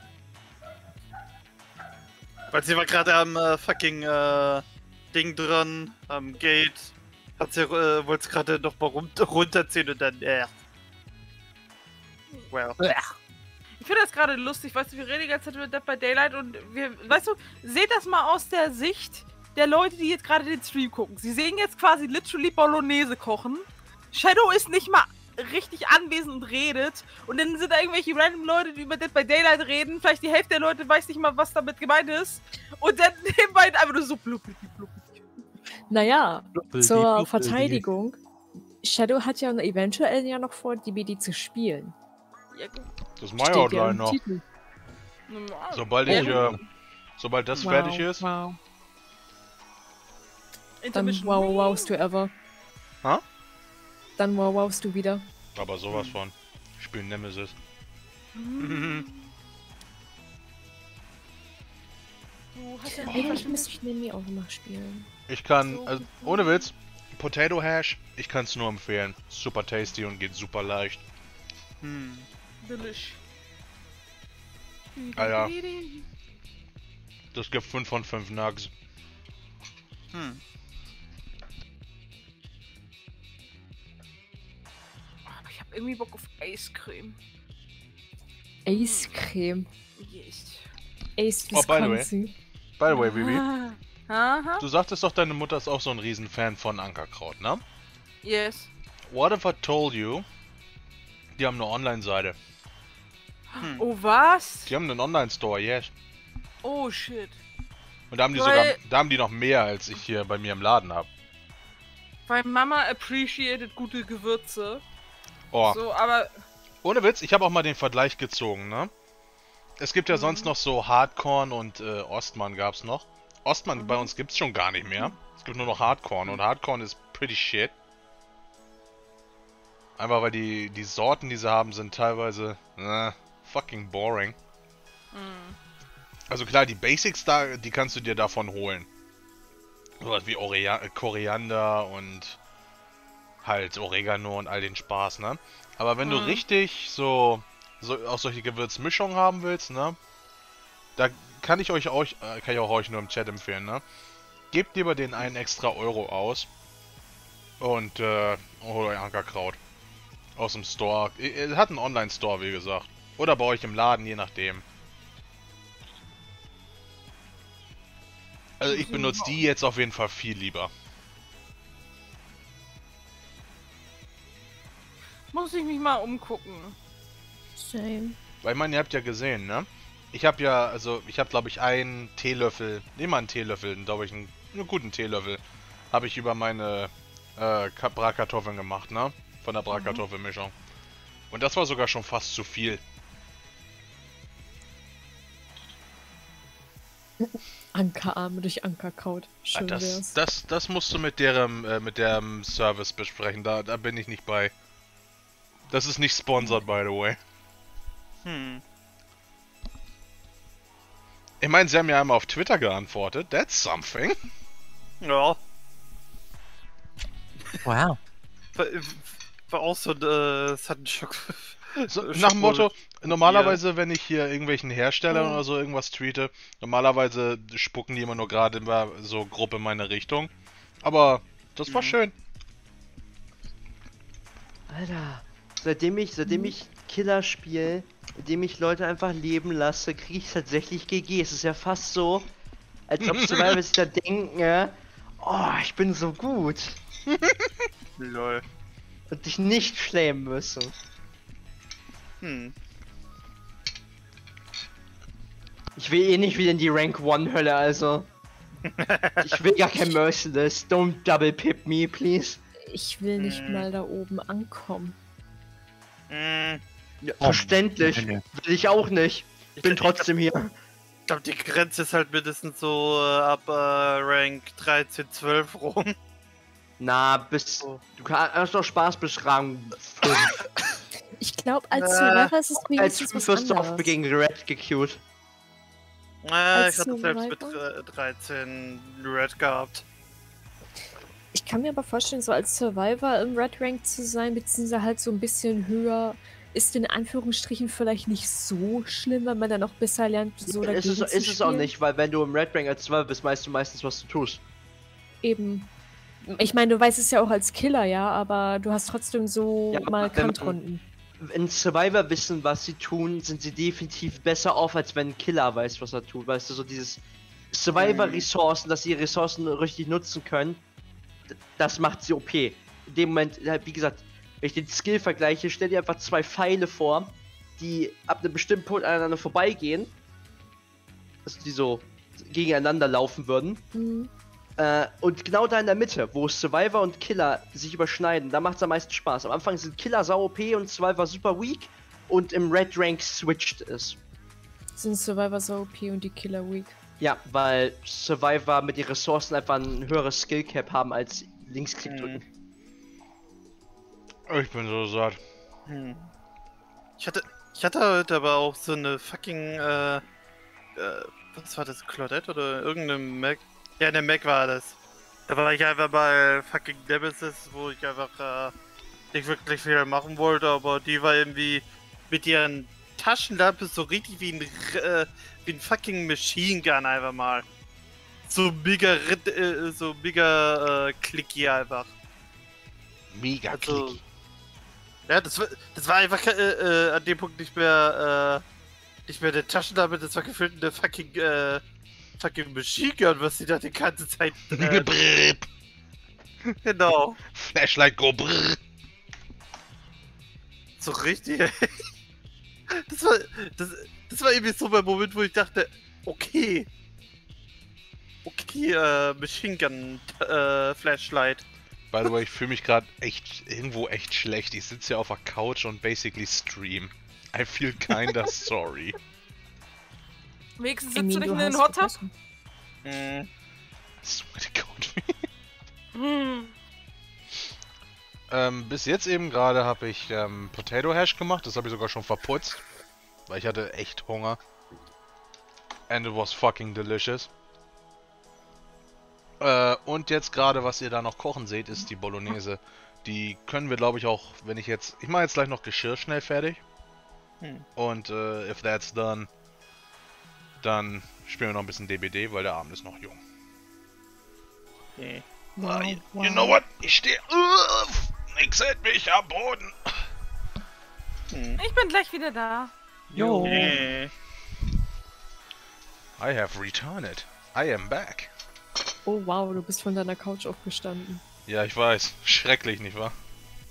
Weil sie war gerade am äh, fucking äh, Ding dran, am Gate. Hat sie, äh, wollte es gerade noch mal rum, runterziehen und dann, äh. Well. Ich finde das gerade lustig, weißt du, wir reden die ganze Zeit über Dead by Daylight und wir, weißt du, seht das mal aus der Sicht der Leute, die jetzt gerade den Stream gucken. Sie sehen jetzt quasi literally Bolognese kochen. Shadow ist nicht mal richtig anwesend und redet. Und dann sind da irgendwelche random Leute, die über Dead by Daylight reden. Vielleicht die Hälfte der Leute weiß nicht mal, was damit gemeint ist. Und dann nebenbei einfach nur so blub, blub, blub. Naja, Blubbeli, zur blubbeli. Verteidigung. Shadow hat ja eventuell ja noch vor, die B D zu spielen. Ja, gut. Das ist mein Steht ja Outline im noch. Titel. Normal. Sobald Ja, ich, gut. äh, sobald das Wow, fertig ist. Wow. Dann Intermission. wow wowst du ever. Ha? Dann wow wowst du wieder. Aber sowas von. Ich spiele Nemesis. Du hast ja Oh. Eigentlich müsste ich Nemi auch noch spielen. Ich kann, also, ohne Witz, Potato Hash, ich kann es nur empfehlen. Super tasty und geht super leicht. Hm. billig. Ah ja. Das gibt fünf von fünf Nugs. Hm. Aber ich hab irgendwie Bock auf Eiscreme. Ace-Creme. Yes. Ace Oh, by the way. Wisconsin. By the way, Bibi, Ah. Aha. du sagtest doch, deine Mutter ist auch so ein Riesenfan von Ankerkraut, ne? Yes. What if I told you, die haben eine Online-Seite. Hm. Oh, was? Die haben einen Online-Store, yes. Oh, shit. Und da haben die Weil- sogar, da haben die noch mehr, als ich hier bei mir im Laden habe. Weil Mama appreciated gute Gewürze. Oh, So, aber ohne Witz, ich habe auch mal den Vergleich gezogen, ne? Es gibt ja Mhm. sonst noch so Hardcorn und äh, Ostmann gab's noch. Ostmann Mhm. bei uns gibt's schon gar nicht mehr. Es gibt nur noch Hardcorn und Hardcorn ist pretty shit. Einfach weil die, die Sorten, die sie haben, sind teilweise äh, fucking boring. mh. Also klar, die Basics da, die kannst du dir davon holen. Sowas wie Orea Koriander und halt Oregano und all den Spaß, ne? Aber wenn du Mhm. richtig so, so auch solche Gewürzmischungen haben willst, ne? Da kann ich euch, euch äh, kann ich auch euch nur im Chat empfehlen, ne? Gebt lieber den einen extra Euro aus und äh, holt euch Ankerkraut aus dem Store. Er hat einen Online-Store, wie gesagt. Oder bei euch im Laden, je nachdem. Also ich benutze die jetzt auf jeden Fall viel lieber. Muss ich mich mal umgucken. Same. Weil ich meine, ihr habt ja gesehen, ne? Ich habe ja, also ich habe glaube ich einen Teelöffel, nehmen wir einen Teelöffel, glaube ich einen, einen guten Teelöffel, habe ich über meine äh, Ka- Bratkartoffeln gemacht, ne? Von der Bratkartoffelmischung. Und das war sogar schon fast zu viel. Ankerarme durch Ankerkraut. Ah, Schön das, wär's. das, das musst du mit deren, äh, mit deren Service besprechen, da, da bin ich nicht bei. Das ist nicht sponsored, by the way. Hm. Ich meine, sie haben ja einmal auf Twitter geantwortet, that's something. Ja. Wow. War, war auch so ein, äh, es hat einen Schock. So, Schock- nach dem Motto, normalerweise, wenn ich hier irgendwelchen Herstellern oder so irgendwas tweete, normalerweise spucken die immer nur gerade immer so grob in meine Richtung. Aber das war Mhm. schön. Alter, seitdem ich, seitdem ich Killer spiele, indem ich Leute einfach leben lasse, kriege ich tatsächlich G G. Es ist ja fast so, als ob Survivor sich da denken, oh, ich bin so gut Lol. und dich nicht flamen müssen. Hm. Ich will eh nicht wieder in die Rank one Hölle, also. Ich will gar kein Merciless. Don't double pip me, please. Ich will nicht Hm. mal da oben ankommen. Hm. Ja, Oh, verständlich. nee, nee. Will ich auch nicht. Ich bin trotzdem hier. Ich glaube, die Grenze ist halt mindestens so äh, ab äh, Rank dreizehn, zwölf rum. Na, bis. Du kann- hast doch Spaß bis Rang fünf. Ich glaube, als Äh, Survivor ist es Als wenigstens fünf was wirst du oft anderes. gegen Red gequeued. Äh, Als ich hatte selbst mit Survivor? äh, dreizehn Red gehabt. Ich kann mir aber vorstellen, so als Survivor im Red Rank zu sein, beziehungsweise halt so ein bisschen höher, ist in Anführungsstrichen vielleicht nicht so schlimm, weil man dann auch besser lernt, so ist dagegen es, zu ist es auch spielen. nicht, weil wenn du im Red Rank als zwölf bist, weißt du meistens, was du tust. Eben. Ich meine, du weißt es ja auch als Killer, ja, aber du hast trotzdem so Ja, aber mal wenn man- Kantrunden. Wenn Survivor wissen, was sie tun, sind sie definitiv besser auf, als wenn ein Killer weiß, was er tut. Weißt du, so dieses Survivor-Ressourcen, dass sie ihre Ressourcen richtig nutzen können, d- das macht sie O P. In dem Moment, halt, wie gesagt, wenn ich den Skill vergleiche, stell dir einfach zwei Pfeile vor, die ab einem bestimmten Punkt aneinander vorbeigehen. Also die so gegeneinander laufen würden. Mhm. Äh, und genau da in der Mitte, wo Survivor und Killer sich überschneiden, da macht es am meisten Spaß. Am Anfang sind Killer sau O P und Survivor super weak und im Red Rank switcht es. Sind Survivor so O P und die Killer weak? Ja, weil Survivor mit ihren Ressourcen einfach ein höheres Skillcap haben als Linksklick Mhm. drücken. Ich bin so satt. Hm. Ich hatte, ich hatte heute aber auch so eine fucking, äh, äh, was war das, Claudette oder irgendeine Mac? Ja, eine Mac war das. Da war ich einfach bei fucking Nemesis, wo ich einfach, äh, nicht wirklich viel machen wollte, aber die war irgendwie mit ihren Taschenlampe so richtig wie ein, äh, wie ein fucking Machine Gun einfach mal. So mega, rit- äh, so mega, äh, clicky einfach. Mega Also, clicky. ja, das war, das war einfach äh, äh, an dem Punkt nicht mehr, äh, nicht mehr der Taschenlampe, das war gefühlt eine fucking, äh, fucking Machine Gun, was sie da die ganze Zeit, äh, Brrr. genau, Flashlight go brrr. so richtig. Das war, das, das war irgendwie so mein Moment, wo ich dachte, okay, okay, äh, Machine Gun, äh, Flashlight. By the way, ich fühle mich gerade echt irgendwo echt schlecht. Ich sitze hier auf der Couch und basically stream. I feel kinda sorry. Wenigstens I sitzt du mean, nicht in du den hast Hot Tub? vergessen. Hm. So meine Couch. Hm. ähm, bis jetzt eben gerade habe ich ähm, Potato Hash gemacht. Das habe ich sogar schon verputzt. Weil ich hatte echt Hunger. And it was fucking delicious. Äh, und jetzt gerade, was ihr da noch kochen seht, ist die Bolognese. Die können wir, glaube ich, auch, wenn ich jetzt... Ich mache jetzt gleich noch Geschirr schnell fertig. Hm. Und äh, if that's done, dann spielen wir noch ein bisschen D B D, weil der Abend ist noch jung. Okay. Ah, you, you know what? Ich stehe... Uh, nix hält mich am Boden. Hm. Ich bin gleich wieder da. Jo. Okay. I have returned. I am back. Oh wow, du bist von deiner Couch aufgestanden. Ja, ich weiß. Schrecklich, nicht wahr?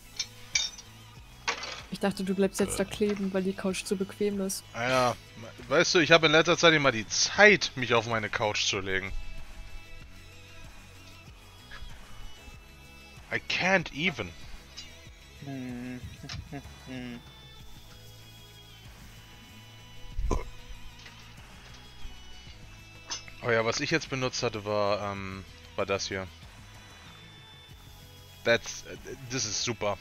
Ich dachte, du bleibst jetzt da kleben, weil die Couch zu bequem ist. Naja, weißt du, ich habe in letzter Zeit immer die Zeit, mich auf meine Couch zu legen. I can't even. Hm. Hm. Oh ja, was ich jetzt benutzt hatte, war, ähm, war das hier. That's, das ist super.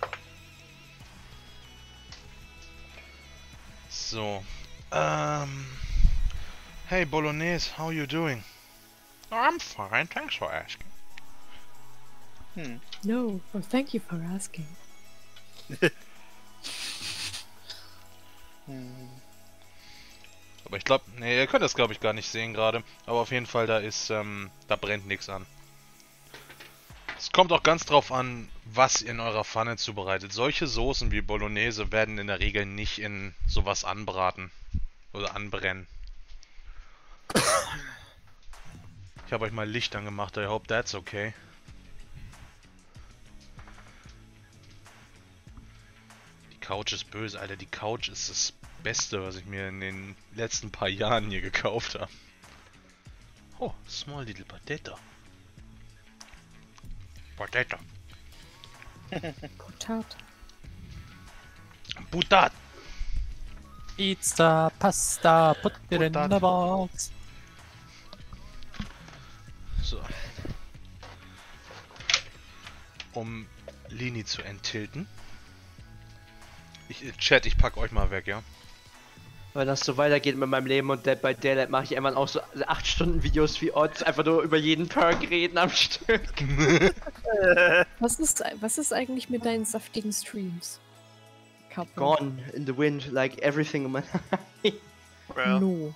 So. Ähm. Hey Bolognese, how you doing? Oh, I'm fine, thanks for asking. Hm. No, well, thank you for asking. Hm. Aber ich glaube, nee, ihr könnt das glaube ich gar nicht sehen gerade. Aber auf jeden Fall, da ist, ähm, da brennt nichts an. Es kommt auch ganz drauf an, was ihr in eurer Pfanne zubereitet. Solche Soßen wie Bolognese werden in der Regel nicht in sowas anbraten. Oder anbrennen. Ich habe euch mal Licht angemacht, I hope that's okay. Die Couch ist böse, Alter. Die Couch ist das Beste, was ich mir in den letzten paar Jahren hier gekauft habe. Oh, small little potato. Potato. Potat. Butat. Pizza, Pasta, put it in Butter. the box. So. Um Lini zu enttilten. Ich, Chat, ich pack euch mal weg, ja? Wenn das so weitergeht mit meinem Leben und Dead by Daylight, mache ich irgendwann auch so acht Stunden Videos wie Odds, einfach nur über jeden Perk reden am Stück. Was ist, was ist eigentlich mit deinen saftigen Streams? Kapo. Gone in the wind, like everything in my life. Well. No.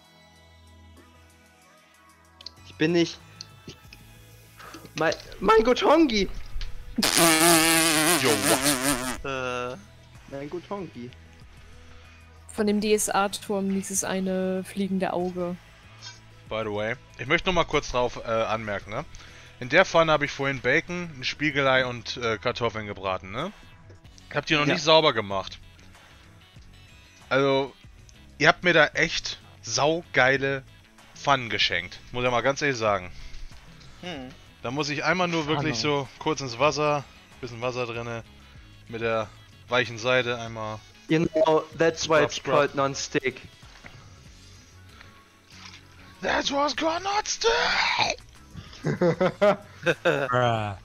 Ich bin nicht... Ich, mein, mein Gotongi! Yo, what? Äh, Mein Gotongi. Von dem D S A-Turm dieses eine fliegende Auge. By the way, ich möchte noch mal kurz drauf äh, anmerken, ne? In der Pfanne habe ich vorhin Bacon, ein Spiegelei und äh, Kartoffeln gebraten, ne? Habt ihr noch Ja. nicht sauber gemacht. Also, ihr habt mir da echt saugeile Pfannen geschenkt. Muss ich mal ganz ehrlich sagen. Hm. Da muss ich einmal nur wirklich Hallo. so kurz ins Wasser, bisschen Wasser drinne, mit der weichen Seite einmal. You know, that's why Scrub, it's scrub. called non-stick. That was gonna not stay! Bruh.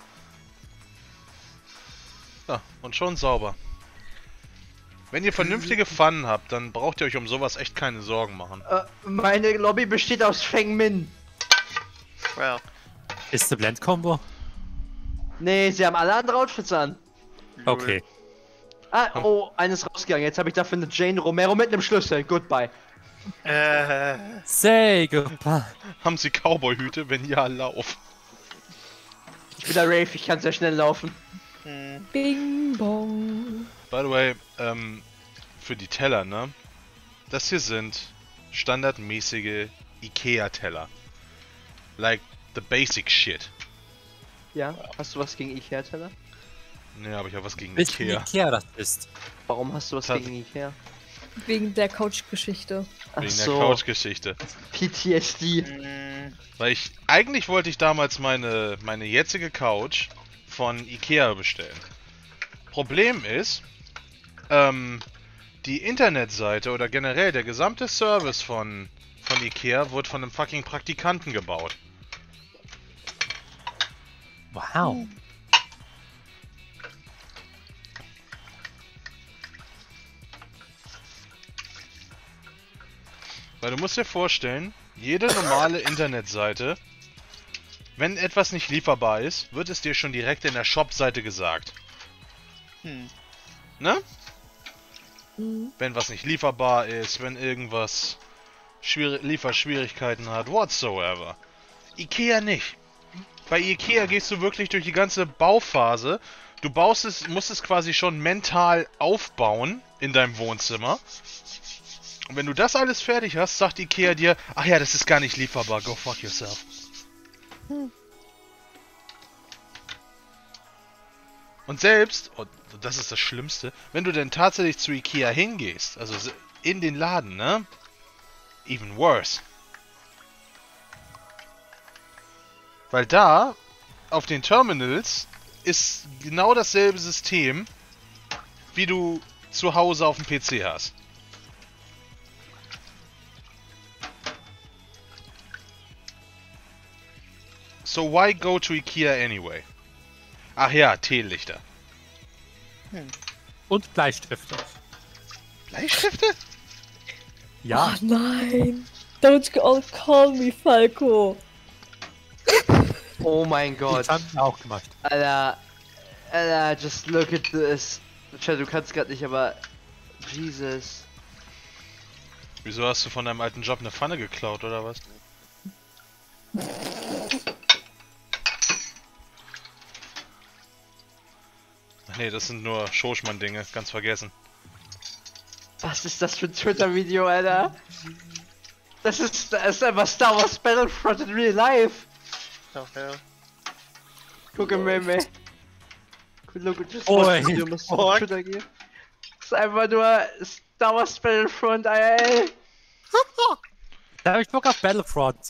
Ja, und schon sauber. Wenn ihr vernünftige Pfannen habt, dann braucht ihr euch um sowas echt keine Sorgen machen. Äh, meine Lobby besteht aus Feng Min. Well. Ist the Blend Combo? Nee, sie haben alle andere Outfits an. Okay. Ah, oh, eines rausgegangen. Jetzt habe ich dafür eine Jane Romero mit einem Schlüssel. Goodbye. Äh. Say goodbye. Haben sie Cowboy-Hüte? Wenn ja, lauf. Ich bin der Rafe, ich kann sehr schnell laufen. Hm. Bing bong. By the way, ähm, für die Teller, ne? Das hier sind standardmäßige Ikea-Teller. Like the basic shit. Ja, hast du was gegen Ikea-Teller? Ne, aber ich habe was gegen Nicht wie Ikea. Ikea das ist. Warum hast du was Tat- gegen Ikea? Wegen der Couch-Geschichte. Ach Wegen der so, Couch-Geschichte. P T S D. Hm. Weil ich, eigentlich wollte ich damals meine, meine jetzige Couch von Ikea bestellen. Problem ist, ähm, die Internetseite oder generell der gesamte Service von, von Ikea wurde von einem fucking Praktikanten gebaut. Wow. Weil du musst dir vorstellen, jede normale Internetseite, wenn etwas nicht lieferbar ist, wird es dir schon direkt in der Shop-Seite gesagt. Hm. Ne? Mhm. Wenn was nicht lieferbar ist, wenn irgendwas Schwier Lieferschwierigkeiten hat, whatsoever. Ikea nicht. Bei Ikea gehst du wirklich durch die ganze Bauphase. Du baust es, musst es quasi schon mental aufbauen in deinem Wohnzimmer. Und wenn du das alles fertig hast, sagt Ikea dir, ach ja, das ist gar nicht lieferbar, go fuck yourself. Und selbst, und das ist das Schlimmste, wenn du denn tatsächlich zu Ikea hingehst, also in den Laden, ne? Even worse. Weil da, auf den Terminals, ist genau dasselbe System, wie du zu Hause auf dem P C hast. So why go to Ikea anyway? Ach ja, Teelichter. Und Bleistifte. Bleistifte? Ja. Ach nein. Don't all call me Falco. Oh mein Gott. Das haben wir auch gemacht. Alter. Alter, just look at this. Tja, du kannst grad nicht, aber... Jesus. Wieso hast du von deinem alten Job eine Pfanne geklaut, oder was? Ach nee, das sind nur Schoschmann-Dinge, ganz vergessen. Was ist das für ein Twitter-Video, Alter? Das ist, das ist einfach Star Wars Battlefront in real life. Oh, ja. Guck im Meme. Look, just Oh, watch the ey. Video, musst du Oh. auf Twitter gehen. Das ist einfach nur Star Wars Battlefront, ey. Da habe ich Bock auf Battlefront.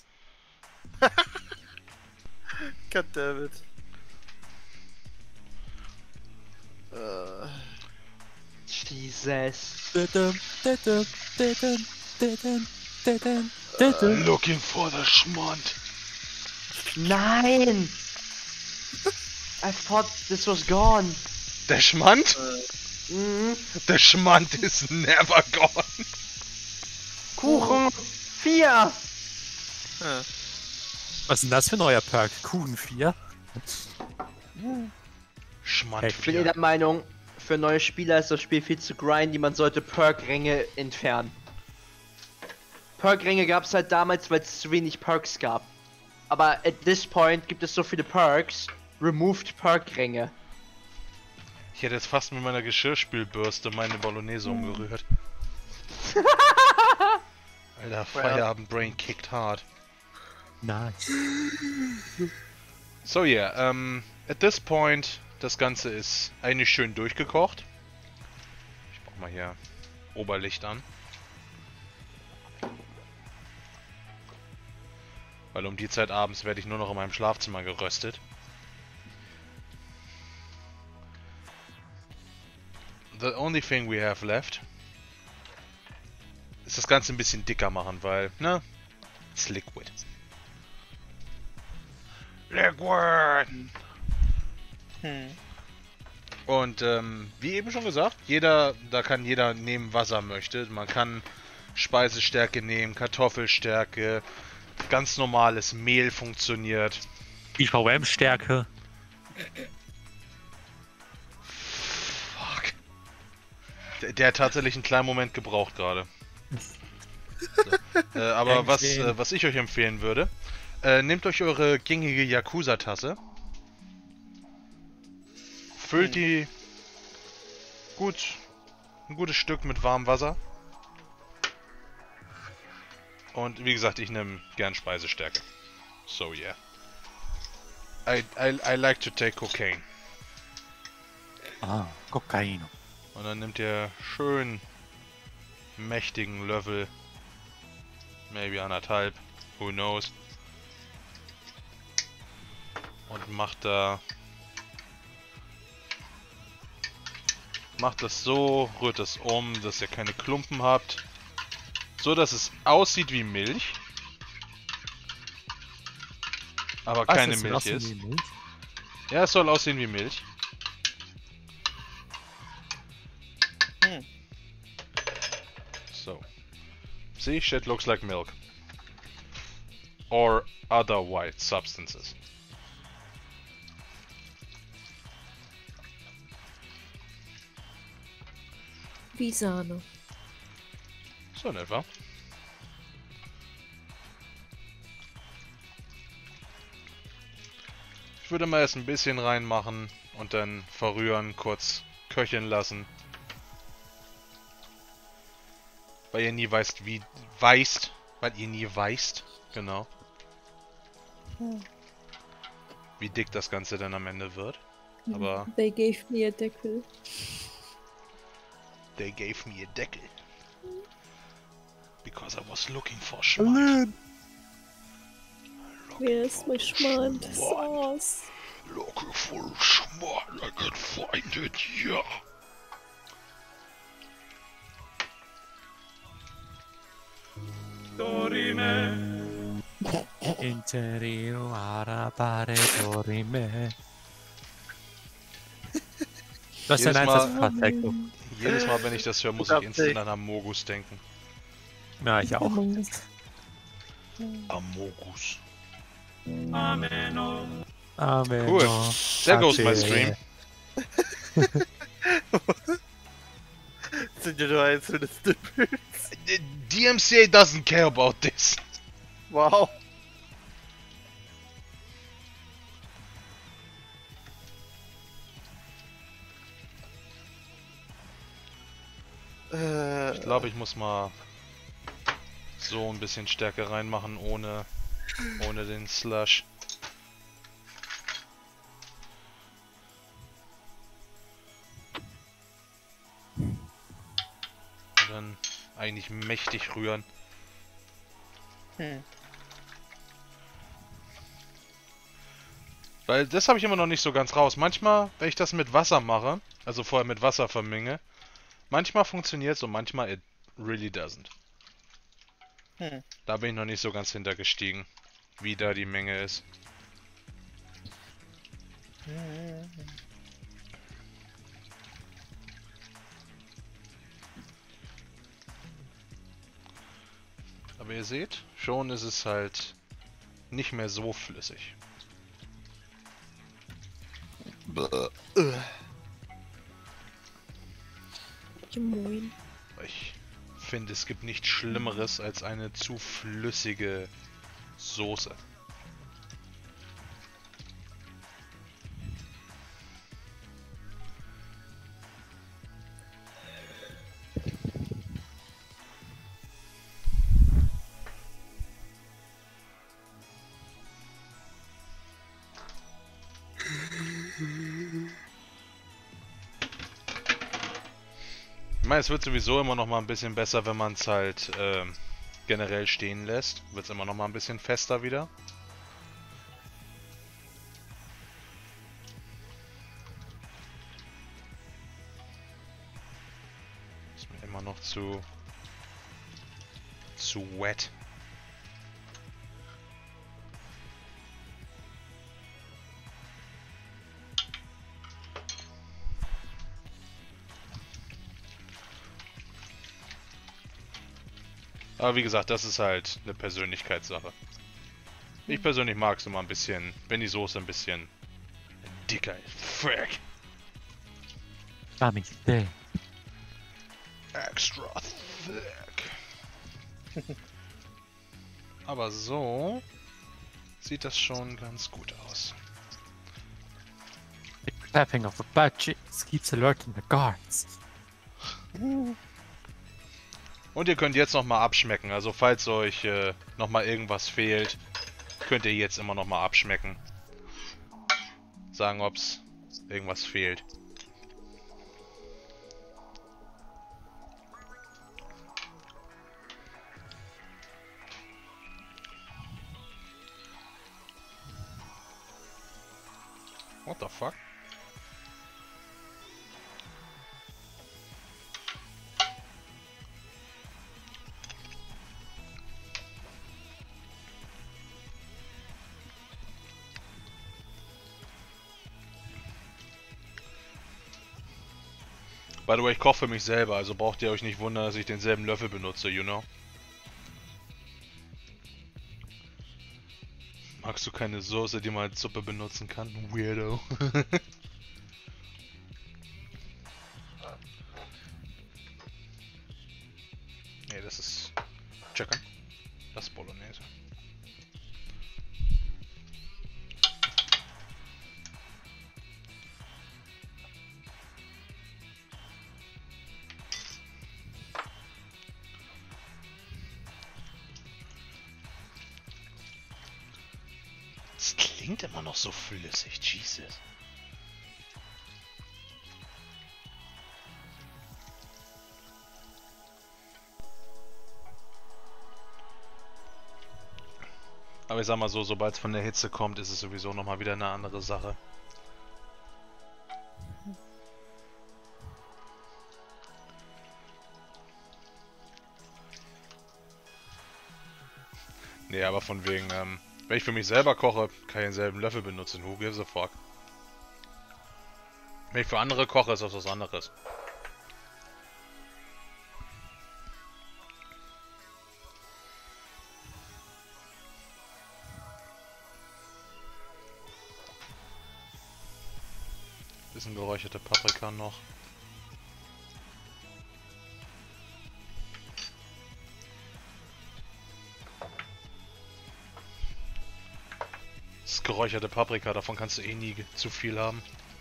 Goddammit. Äh. Jesus. Didum, didum, didum, didum, didum, didum. Looking for the Schmand. Nein! I thought this was gone. Der Schmand? Mhm. Der Schmand is never gone. Kuchen! Vier! Ja. Was ist denn das für ein neuer Perk? Kuchen vier? Schmand. Hey, Ich bin eh der Meinung, für neue Spieler ist das Spiel viel zu grindy, man sollte Perk-Ränge entfernen. Perk-Ränge gab es halt damals, weil es zu wenig Perks gab. Aber at this point gibt es so viele Perks, removed Perk-Ränge. Ich hätte jetzt fast mit meiner Geschirrspülbürste meine Bolognese Hm. umgerührt. Alter, Feierabend-Brain kickt hard. Nice. So yeah, ähm, at this point, das Ganze ist eigentlich schön durchgekocht. Ich brauch mal hier Oberlicht an. Weil um die Zeit abends werde ich nur noch in meinem Schlafzimmer geröstet. The only thing we have left ist das Ganze ein bisschen dicker machen, weil, ne? It's liquid. Liquid! Hm. Und ähm, wie eben schon gesagt, jeder, da kann jeder nehmen, was er möchte. Man kann Speisestärke nehmen, Kartoffelstärke, ganz normales Mehl funktioniert. I V M-Stärke. Fuck. Der, der hat tatsächlich einen kleinen Moment gebraucht gerade. So. Äh, aber was, äh, was ich euch empfehlen würde, äh, nehmt euch eure gängige Yakuza-Tasse. Füllt die gut, ein gutes Stück mit warmem Wasser. Und wie gesagt, ich nehme gern Speisestärke. So yeah. I, I, I like to take cocaine. Ah, Kokain. Und dann nimmt ihr schön mächtigen Löffel. Maybe anderthalb. Who knows. Und macht da... Macht das so, rührt das um, dass ihr keine Klumpen habt. So, dass es aussieht wie Milch. Aber Was, keine das soll Milch aussehen ist. wie Milch? Ja, es soll aussehen wie Milch. Hm. So. See, shit looks like milk. Or other white substances. Wie Sahne. So in etwa. Ich würde mal erst ein bisschen reinmachen und dann verrühren, kurz köcheln lassen. Weil ihr nie weißt, wie... Weißt, weil ihr nie weißt, genau. Wie dick das Ganze dann am Ende wird. Aber They gave me a Deckel. they gave me a Deckel. Because I was looking for Schwein. Where's my Schmand Schwein. sauce? Looking for Schwein, I can find it here. Interino arabare dorime. Das ist Jedes ein Mal- Einsatz perfekt. Jedes Mal, wenn ich das höre, muss ich instant an Amogus denken. Ja, ich auch. Amogus. Amen. Cool. There goes my stream. Sind ja nur einzelne Snippets. D M C A doesn't care about this. Wow. Äh, Ich glaube, ich muss mal so ein bisschen Stärke reinmachen, ohne, ohne den Slush. Und dann eigentlich mächtig rühren. Hm. Weil das habe ich immer noch nicht so ganz raus. Manchmal, wenn ich das mit Wasser mache, also vorher mit Wasser vermenge, manchmal funktioniert es und manchmal it really doesn't. Hm. Da bin ich noch nicht so ganz hintergestiegen, wie da die Menge ist. Aber ihr seht, schon ist es halt nicht mehr so flüssig. Ja, moin. Ich finde, es gibt nichts Schlimmeres als eine zu flüssige Soße. Ich meine, es wird sowieso immer noch mal ein bisschen besser, wenn man es halt ähm, generell stehen lässt, wird es immer noch mal ein bisschen fester wieder. Ist mir immer noch zu zu wet. Aber wie gesagt, das ist halt eine Persönlichkeitssache. Ich persönlich mag es immer ein bisschen, wenn die Soße ein bisschen dicker ist. Frick. Mami, thick. Extra thick. Aber so sieht das schon ganz gut aus. The clapping of the butt cheeks keeps alerting the guards. Und ihr könnt jetzt nochmal abschmecken. Also falls euch äh, nochmal irgendwas fehlt, könnt ihr jetzt immer nochmal abschmecken. Sagen, ob es irgendwas fehlt. What the fuck? By the way, ich koche für mich selber, also braucht ihr euch nicht wundern, dass ich denselben Löffel benutze, you know? Magst du keine Soße, die man als Suppe benutzen kann? Weirdo. Nee, das ist Chicken. Das ist Bolognese. Das klingt immer noch so flüssig, Jesus. Aber ich sag mal so, sobald es von der Hitze kommt, ist es sowieso nochmal wieder eine andere Sache. Nee, aber von wegen, ähm, wenn ich für mich selber koche, kann ich denselben Löffel benutzen. Who gives a fuck? Wenn ich für andere koche, ist das was anderes. Bisschen geräucherte Paprika noch. Das geräucherte Paprika, davon kannst du eh nie zu viel haben.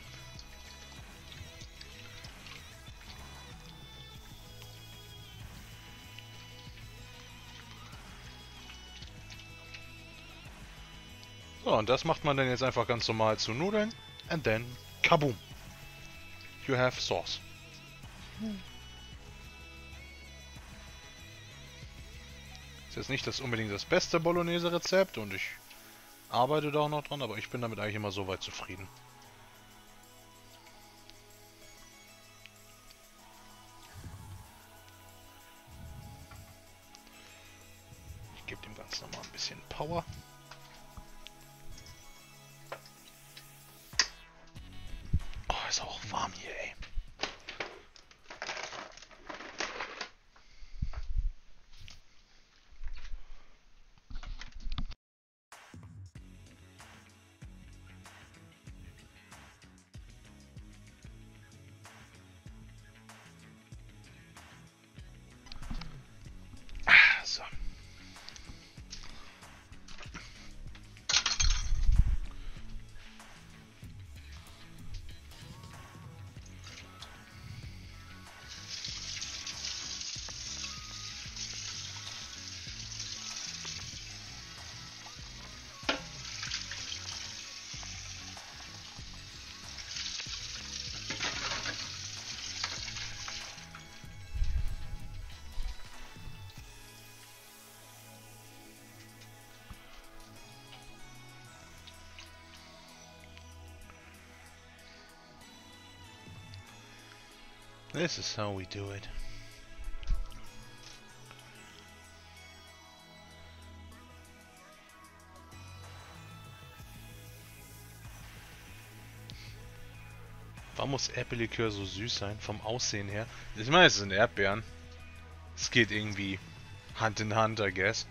So, und das macht man dann jetzt einfach ganz normal zu Nudeln. And then, kaboom! You have sauce. Ist jetzt nicht das unbedingt das beste Bolognese-Rezept und ich arbeite da auch noch dran, aber ich bin damit eigentlich immer so weit zufrieden. Ich gebe dem Ganzen nochmal ein bisschen Power. Oh, ist auch warm hier, ey. This is how we do it. Warum muss Erdbeerlikör so süß sein? Vom Aussehen her? Ich meine, es sind Erdbeeren. Es geht irgendwie Hand in Hand, I guess.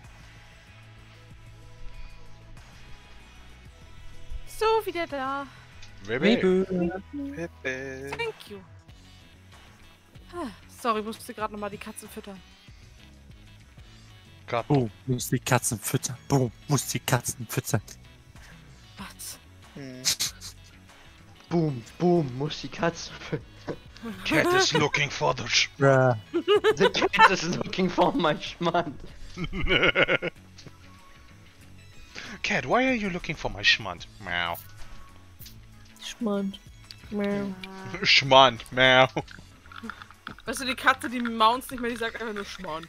So, wieder da. Baby. Thank you. Ah, sorry, musste gerade nochmal die Katze füttern. Cut. Boom, muss die Katzen füttern. Boom, muss die Katzen füttern. Was? Hm. Boom, boom, muss die Katze. Cat is looking for the sh Bruh. The cat is looking for my schmand. Cat, why are you looking for my Schmand? Meow. Schmand. Miau. Schmand, meow. Weißt du, die Katze, die mounts nicht mehr, die sagt einfach nur Schmand.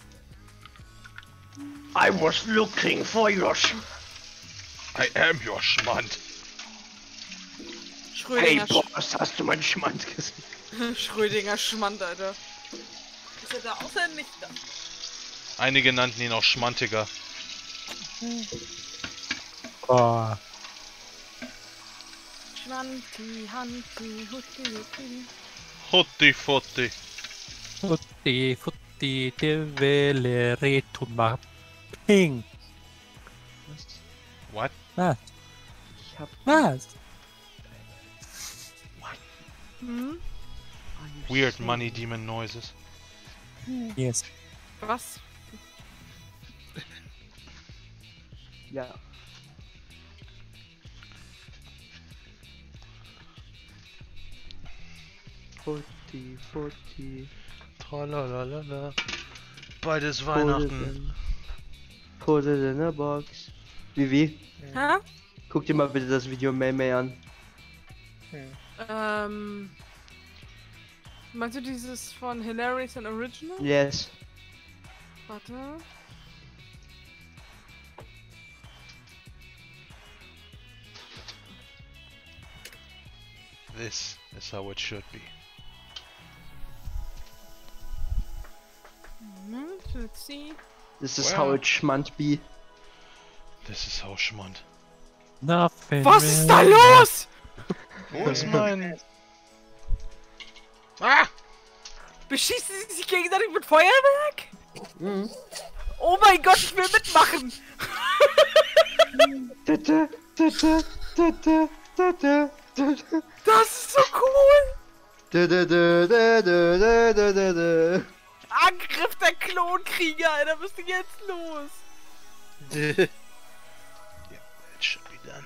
I was looking for your sch I am your Schmand. Hey Schrödinger, Sch Boss, hast du meinen Schmand gesehen? Schrödinger Schmand, Alter. Ist er da außer nicht da? Einige nannten ihn auch Schmantiger. Oh. Schwanti, Hanti, Hutti, Hutti. Hutti Futti. Futti, futti, de vele retuma. Ping. What? Was? Ich hab. Was? Hm? Weird money demon noises. Yes. Was? Ja. Futti, Futti. Tralalala. Beides Weihnachten. Put it in a box. Vivi, Hä? guck dir mal bitte das Video May May an. Ähm. Meinst du dieses von Hilarious and Original? Yes. Warte. This is how it should be. Moment, let's see. This is Well. how it schmand be. This is how Schmand. Nothing. Was ist da los? Wo ist mein... Ah! Beschießen sie sich gegenseitig mit Feuerwerk? Mhm. Oh mein Gott, ich will mitmachen! Tete, tete, tete, tete, tete. Das ist so cool! Tete, tete, tete, tete, tete. Angriff der Klonkrieger, Alter, was ist denn jetzt los? It should be done.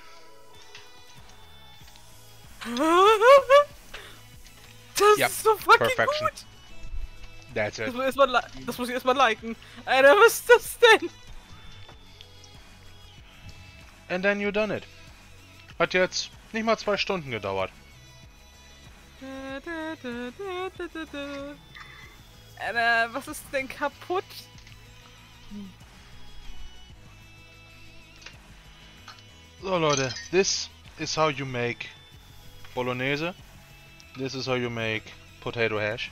Das Ja, ist so fucking perfection. gut! That's Das it. muss, ich erstmal li- das muss ich erstmal liken. Alter, was ist das denn? And then you done it. Hat jetzt nicht mal zwei Stunden gedauert. Alter, was ist denn kaputt? So Leute, this is how you make Bolognese. This is how you make Potato Hash.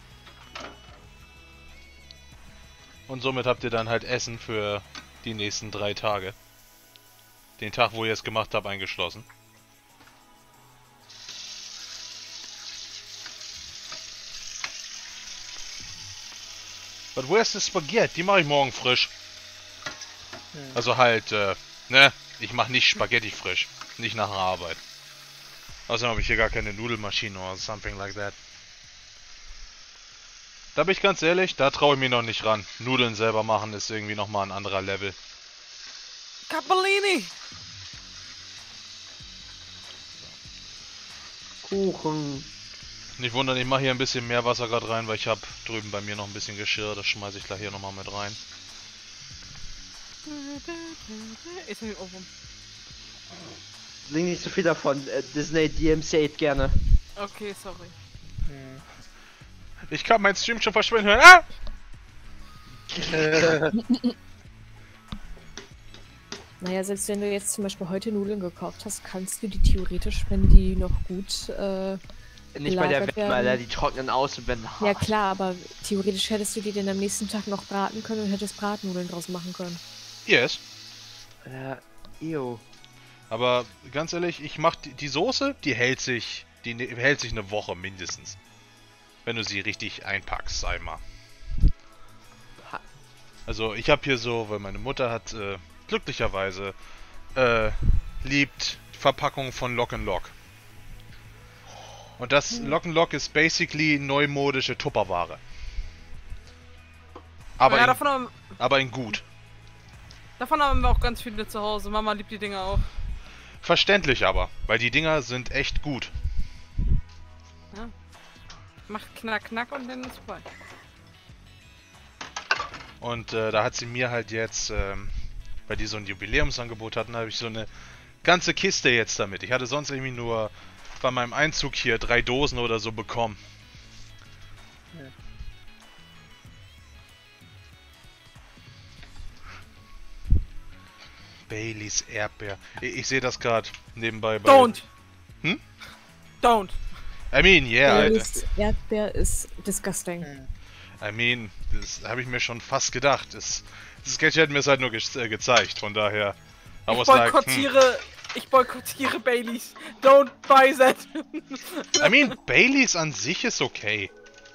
Und somit habt ihr dann halt Essen für die nächsten drei Tage. Den Tag, wo ihr es gemacht habt, eingeschlossen. But where's the Spaghetti? Die mache ich morgen frisch. Also halt, äh, ne? Ich mache nicht Spaghetti frisch. Nicht nach der Arbeit. Außerdem habe ich hier gar keine Nudelmaschine oder something like that. Da bin ich ganz ehrlich, da traue ich mich noch nicht ran. Nudeln selber machen ist irgendwie nochmal ein anderer Level. Capellini! Kuchen. Nicht wundern, ich mache hier ein bisschen mehr Wasser gerade rein, weil ich habe drüben bei mir noch ein bisschen Geschirr. Das schmeiße ich gleich hier nochmal mit rein. Ist nicht offen. Trink nicht so viel davon. Äh, Disney D M C gerne. Okay, sorry. Ich kann meinen Stream schon verschwinden hören. Ah! Naja, selbst wenn du jetzt zum Beispiel heute Nudeln gekocht hast, kannst du die theoretisch, wenn die noch gut äh, Nicht bei der gelagert Wärme, Alter, werden. die trocknen aus und werden hart. Ja klar, aber theoretisch hättest du die dann am nächsten Tag noch braten können und hättest Bratnudeln draus machen können. Yes. Alter, ew. Aber ganz ehrlich, ich mach die, die Soße, die hält sich, die ne- hält sich eine Woche mindestens. Wenn du sie richtig einpackst, einmal. Ha- Also ich habe hier so, weil meine Mutter hat äh, glücklicherweise äh, liebt Verpackung von Lock and Lock. Und das Lock and Lock ist basically neumodische Tupperware. Aber, ja, in, davon haben, aber in gut. davon haben wir auch ganz viele zu Hause. Mama liebt die Dinger auch. Verständlich aber, weil die Dinger sind echt gut. Macht knack, knack und dann ist vorbei. Und äh, da hat sie mir halt jetzt, ähm, weil die so ein Jubiläumsangebot hatten, habe ich so eine ganze Kiste jetzt damit. Ich hatte sonst irgendwie nur bei meinem Einzug hier drei Dosen oder so bekommen. Ja. Baileys Erdbeer. Ich, ich sehe das gerade nebenbei bei... Don't! Hm? Don't! I mean, yeah. I, Baileys Erdbeer ist disgusting. I mean, das habe ich mir schon fast gedacht. Das, das Sketch hat mir es halt nur ge äh, gezeigt, von daher... I Ich was like, hm. boykottiere, ich boykottiere Baileys. Don't buy that. I mean, Baileys an sich ist okay.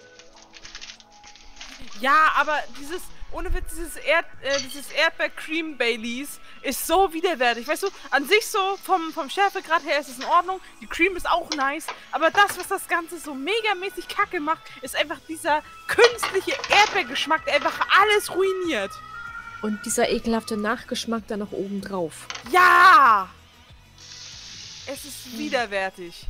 Ja, aber dieses, ohne Witz, dieses, Erd, äh, dieses Erdbeer-Cream Baileys ist so widerwärtig. Weißt du, an sich so vom, vom Schärfegrad her ist es in Ordnung. Die Cream ist auch nice. Aber das, was das Ganze so megamäßig kacke macht, ist einfach dieser künstliche Erdbeergeschmack, der einfach alles ruiniert. Und dieser ekelhafte Nachgeschmack dann noch oben drauf. Ja! Es ist widerwärtig.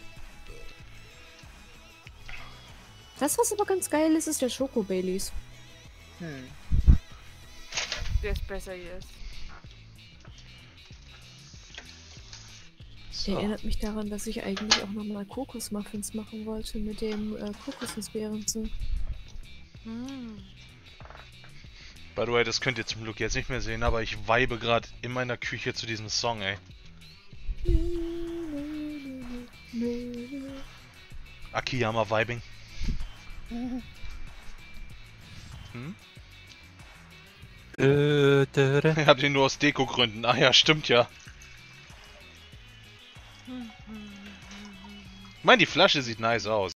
Das, was aber ganz geil ist, ist der Schoko Baileys. Hm. Der ist besser jetzt. Der erinnert mich daran, dass ich eigentlich auch nochmal Kokosmuffins machen wollte mit dem äh, Kokosnussbeerenzen. Hm. By the way, das könnt ihr zum Glück jetzt nicht mehr sehen, aber ich vibe gerade in meiner Küche zu diesem Song, ey. Akiyama vibing. Hm? Dö, dö, dö. Ich hab den nur aus Deko-Gründen. Ah ja, stimmt ja. Ich meine, die Flasche sieht nice aus.